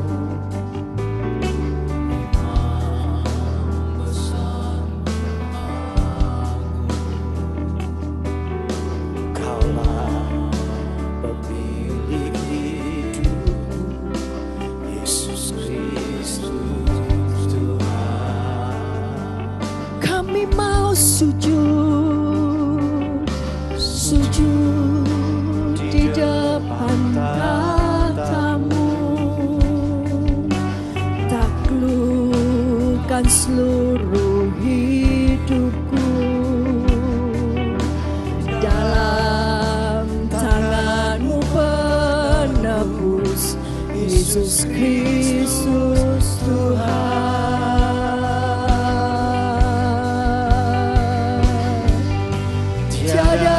Kaulah pemilik hidupku, Yesus Kristus Tuhan. Kami mau sujud, sujud di depan tahta-Mu, taklukkan seluruh hidupku dalam tangan-Mu penebus, Yesus Kristus Tuhan. Tiada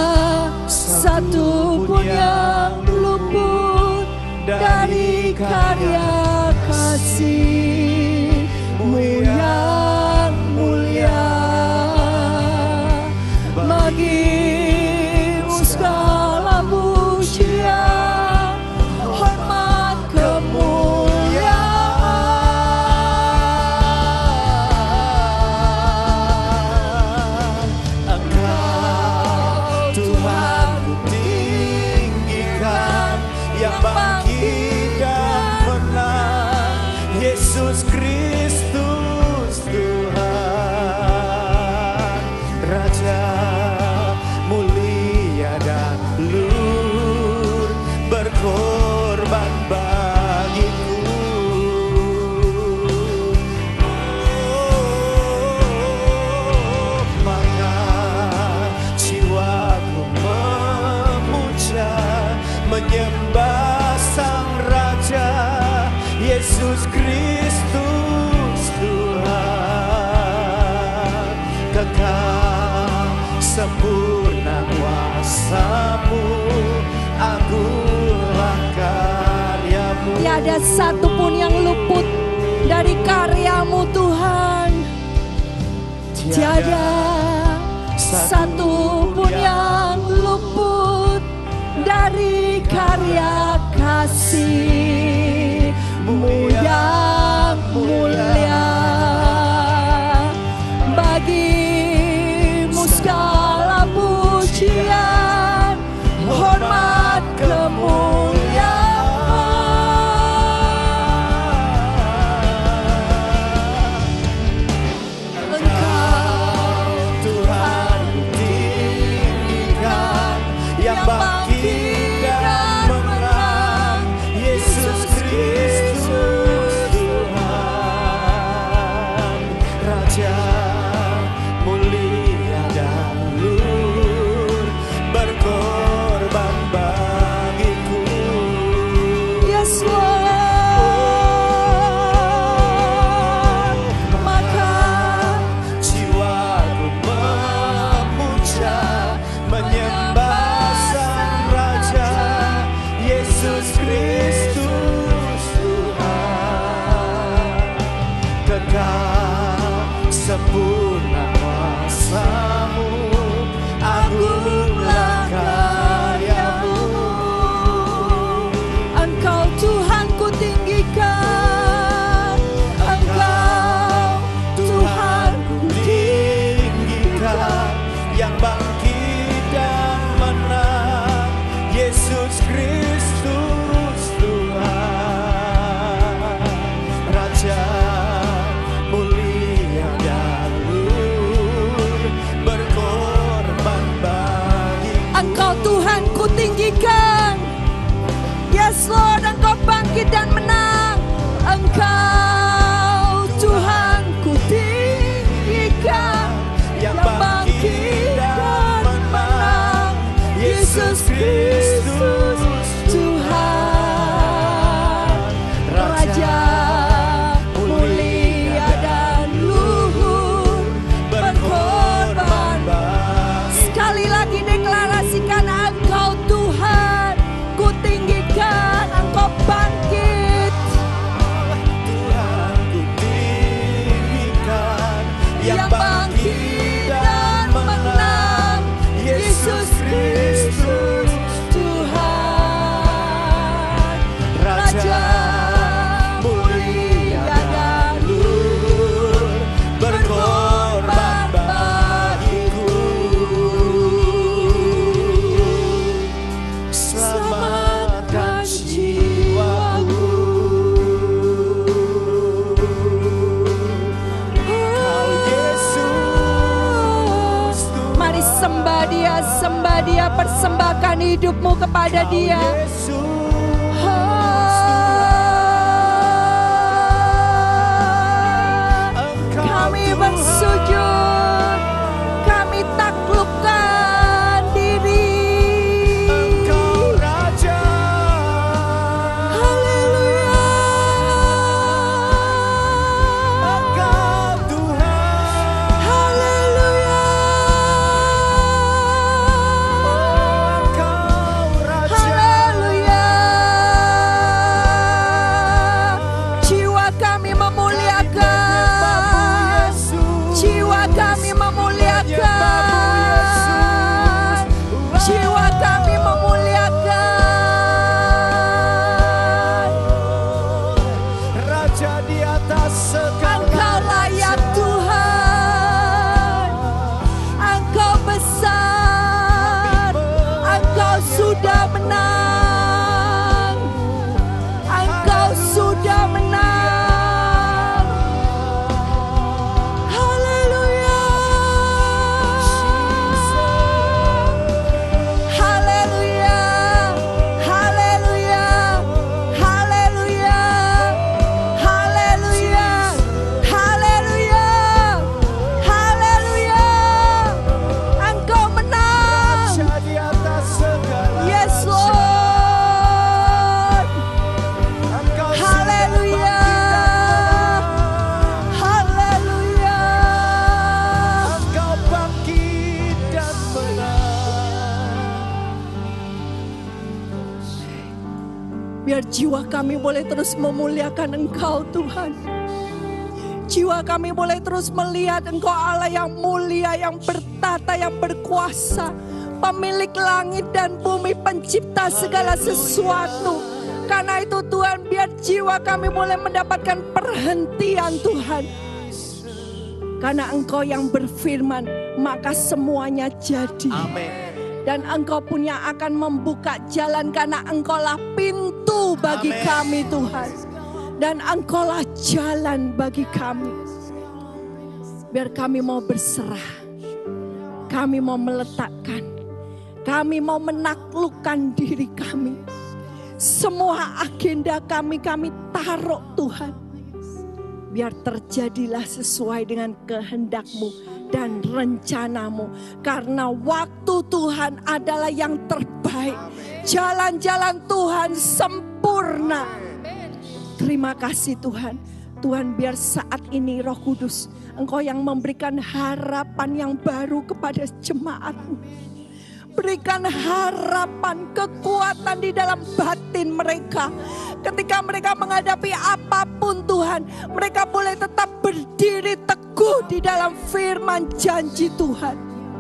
satu pun yang luput dari karya kasih-Mu yang mulia. Bagi-Mu segala pujian, hormat, kemuliaan. ada satupun yang luput dari karya-Mu Tuhan. Tiada satupun yang luput dari karya kasih-Mu yang mulia. Bagi-Mu segala pujian, hormat, kemuliaan. Engkau Tuhan tinggikan, yang bangkit dan menang, Yesus Kristus Tuhan, Raja mulia dan luhur, berkorban bagiku. Yes Lord, maka jiwaku memuja, menyembah Sang Raja, Yesus Kristus Tuhan. Kekal sempurna kuasa-Mu, agunglah karya-Mu. Engkau Tuhan ku tinggikan, Engkau Tuhan ku tinggikan, yang bangkit dan menang, Yesus Kristus Tuhan, Raja mulia dan luhur, berkorban bagiku. Engkau Tuhan ku tinggikan, yes Lord, Engkau bangkit dan menang. Engkau Tuhan ku tinggikan, yang bangkit dan menang, Yesus Kristus Tuhan, Raja mulia dan luhur, berkorban bagiku. Sekali lagi deklarasikan, Engkau Tuhan ku tinggikan, Engkau bangkit. Tuhan ku tinggikan, yang bangkit dan menang, Yesus Kristus Tuhan, Raja mulia dan luhur, berkorban bagiku. Selamatkan jiwaku. Kau Yesus Tuhan. Mari sembah Dia, sembah Dia, persembahkan hidupmu kepada Dia. Kami bersujud, kami taklukkan diri. Engkau Raja. Haleluya. Engkau Tuhan. Haleluya. Engkau Raja. Haleluya. Biar jiwa kami boleh terus memuliakan Engkau Tuhan. Jiwa kami boleh terus melihat Engkau Allah yang mulia, yang bertata, yang berkuasa, pemilik langit dan bumi, pencipta segala sesuatu. Karena itu Tuhan, biar jiwa kami boleh mendapatkan perhentian Tuhan. Karena Engkau yang berfirman, maka semuanya jadi. Amin. Dan Engkau pun yang akan membuka jalan, karena Engkaulah pintu bagi Amin. kami Tuhan. Dan Engkaulah jalan bagi kami. Biar kami mau berserah, kami mau meletakkan, kami mau menaklukkan diri kami. Semua agenda kami, kami taruh Tuhan. Biar terjadilah sesuai dengan kehendak-Mu dan rencana-Mu. Karena waktu Tuhan adalah yang terbaik. Jalan-jalan Tuhan sempurna. Terima kasih Tuhan. Tuhan, biar saat ini Roh Kudus, Engkau yang memberikan harapan yang baru kepada jemaat-Mu. Berikan harapan, kekuatan di dalam batin mereka. Ketika mereka menghadapi apapun Tuhan, mereka boleh tetap berdiri teguh di dalam firman janji Tuhan.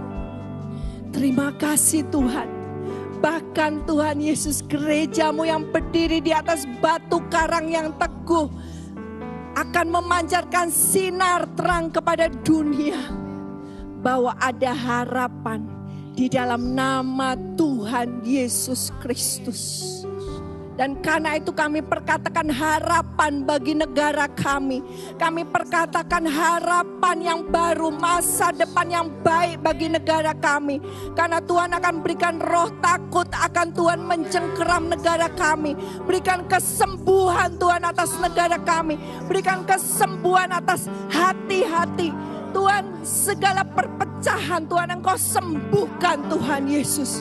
Terima kasih Tuhan. Bahkan Tuhan Yesus, gereja-Mu yang berdiri di atas batu karang yang teguh akan memancarkan sinar terang kepada dunia bahwa ada harapan di dalam nama Tuhan Yesus Kristus. Dan karena itu kami perkatakan harapan bagi negara kami. Kami perkatakan harapan yang baru, masa depan yang baik bagi negara kami. Karena Tuhan akan berikan roh takut, akan Tuhan mencengkeram negara kami. Berikan kesembuhan Tuhan atas negara kami. Berikan kesembuhan atas hati-hati. Tuhan, segala perpecahan Tuhan Engkau sembuhkan Tuhan Yesus.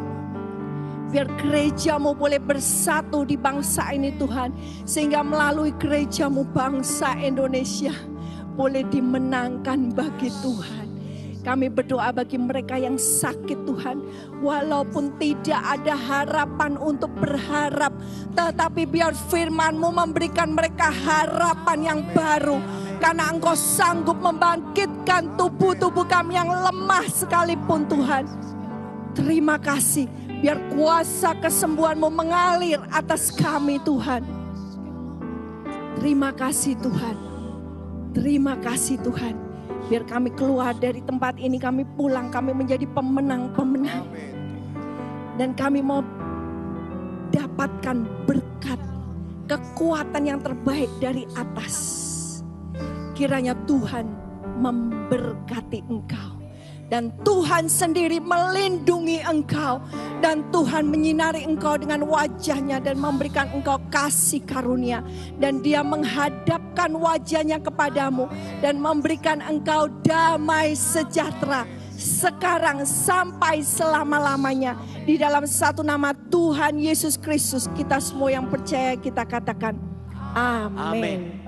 Biar gereja-Mu boleh bersatu di bangsa ini Tuhan. Sehingga melalui gereja-Mu bangsa Indonesia boleh dimenangkan bagi Tuhan. Kami berdoa bagi mereka yang sakit Tuhan. Walaupun tidak ada harapan untuk berharap. Tetapi biar firman-Mu memberikan mereka harapan yang baru. Karena Engkau sanggup membangkitkan tubuh-tubuh kami yang lemah sekalipun Tuhan. Terima kasih. Biar kuasa kesembuhan-Mu mengalir atas kami Tuhan. Terima kasih Tuhan. Terima kasih Tuhan. Biar kami keluar dari tempat ini, kami pulang, kami menjadi pemenang-pemenang. Dan kami mau dapatkan berkat, kekuatan yang terbaik dari atas. Kiranya Tuhan memberkati Engkau. Dan Tuhan sendiri melindungi engkau. Dan Tuhan menyinari engkau dengan wajahnya dan memberikan engkau kasih karunia. Dan Dia menghadapkan wajahnya kepadamu dan memberikan engkau damai sejahtera sekarang sampai selama-lamanya. Di dalam satu nama Tuhan Yesus Kristus, kita semua yang percaya kita katakan amin. Amin.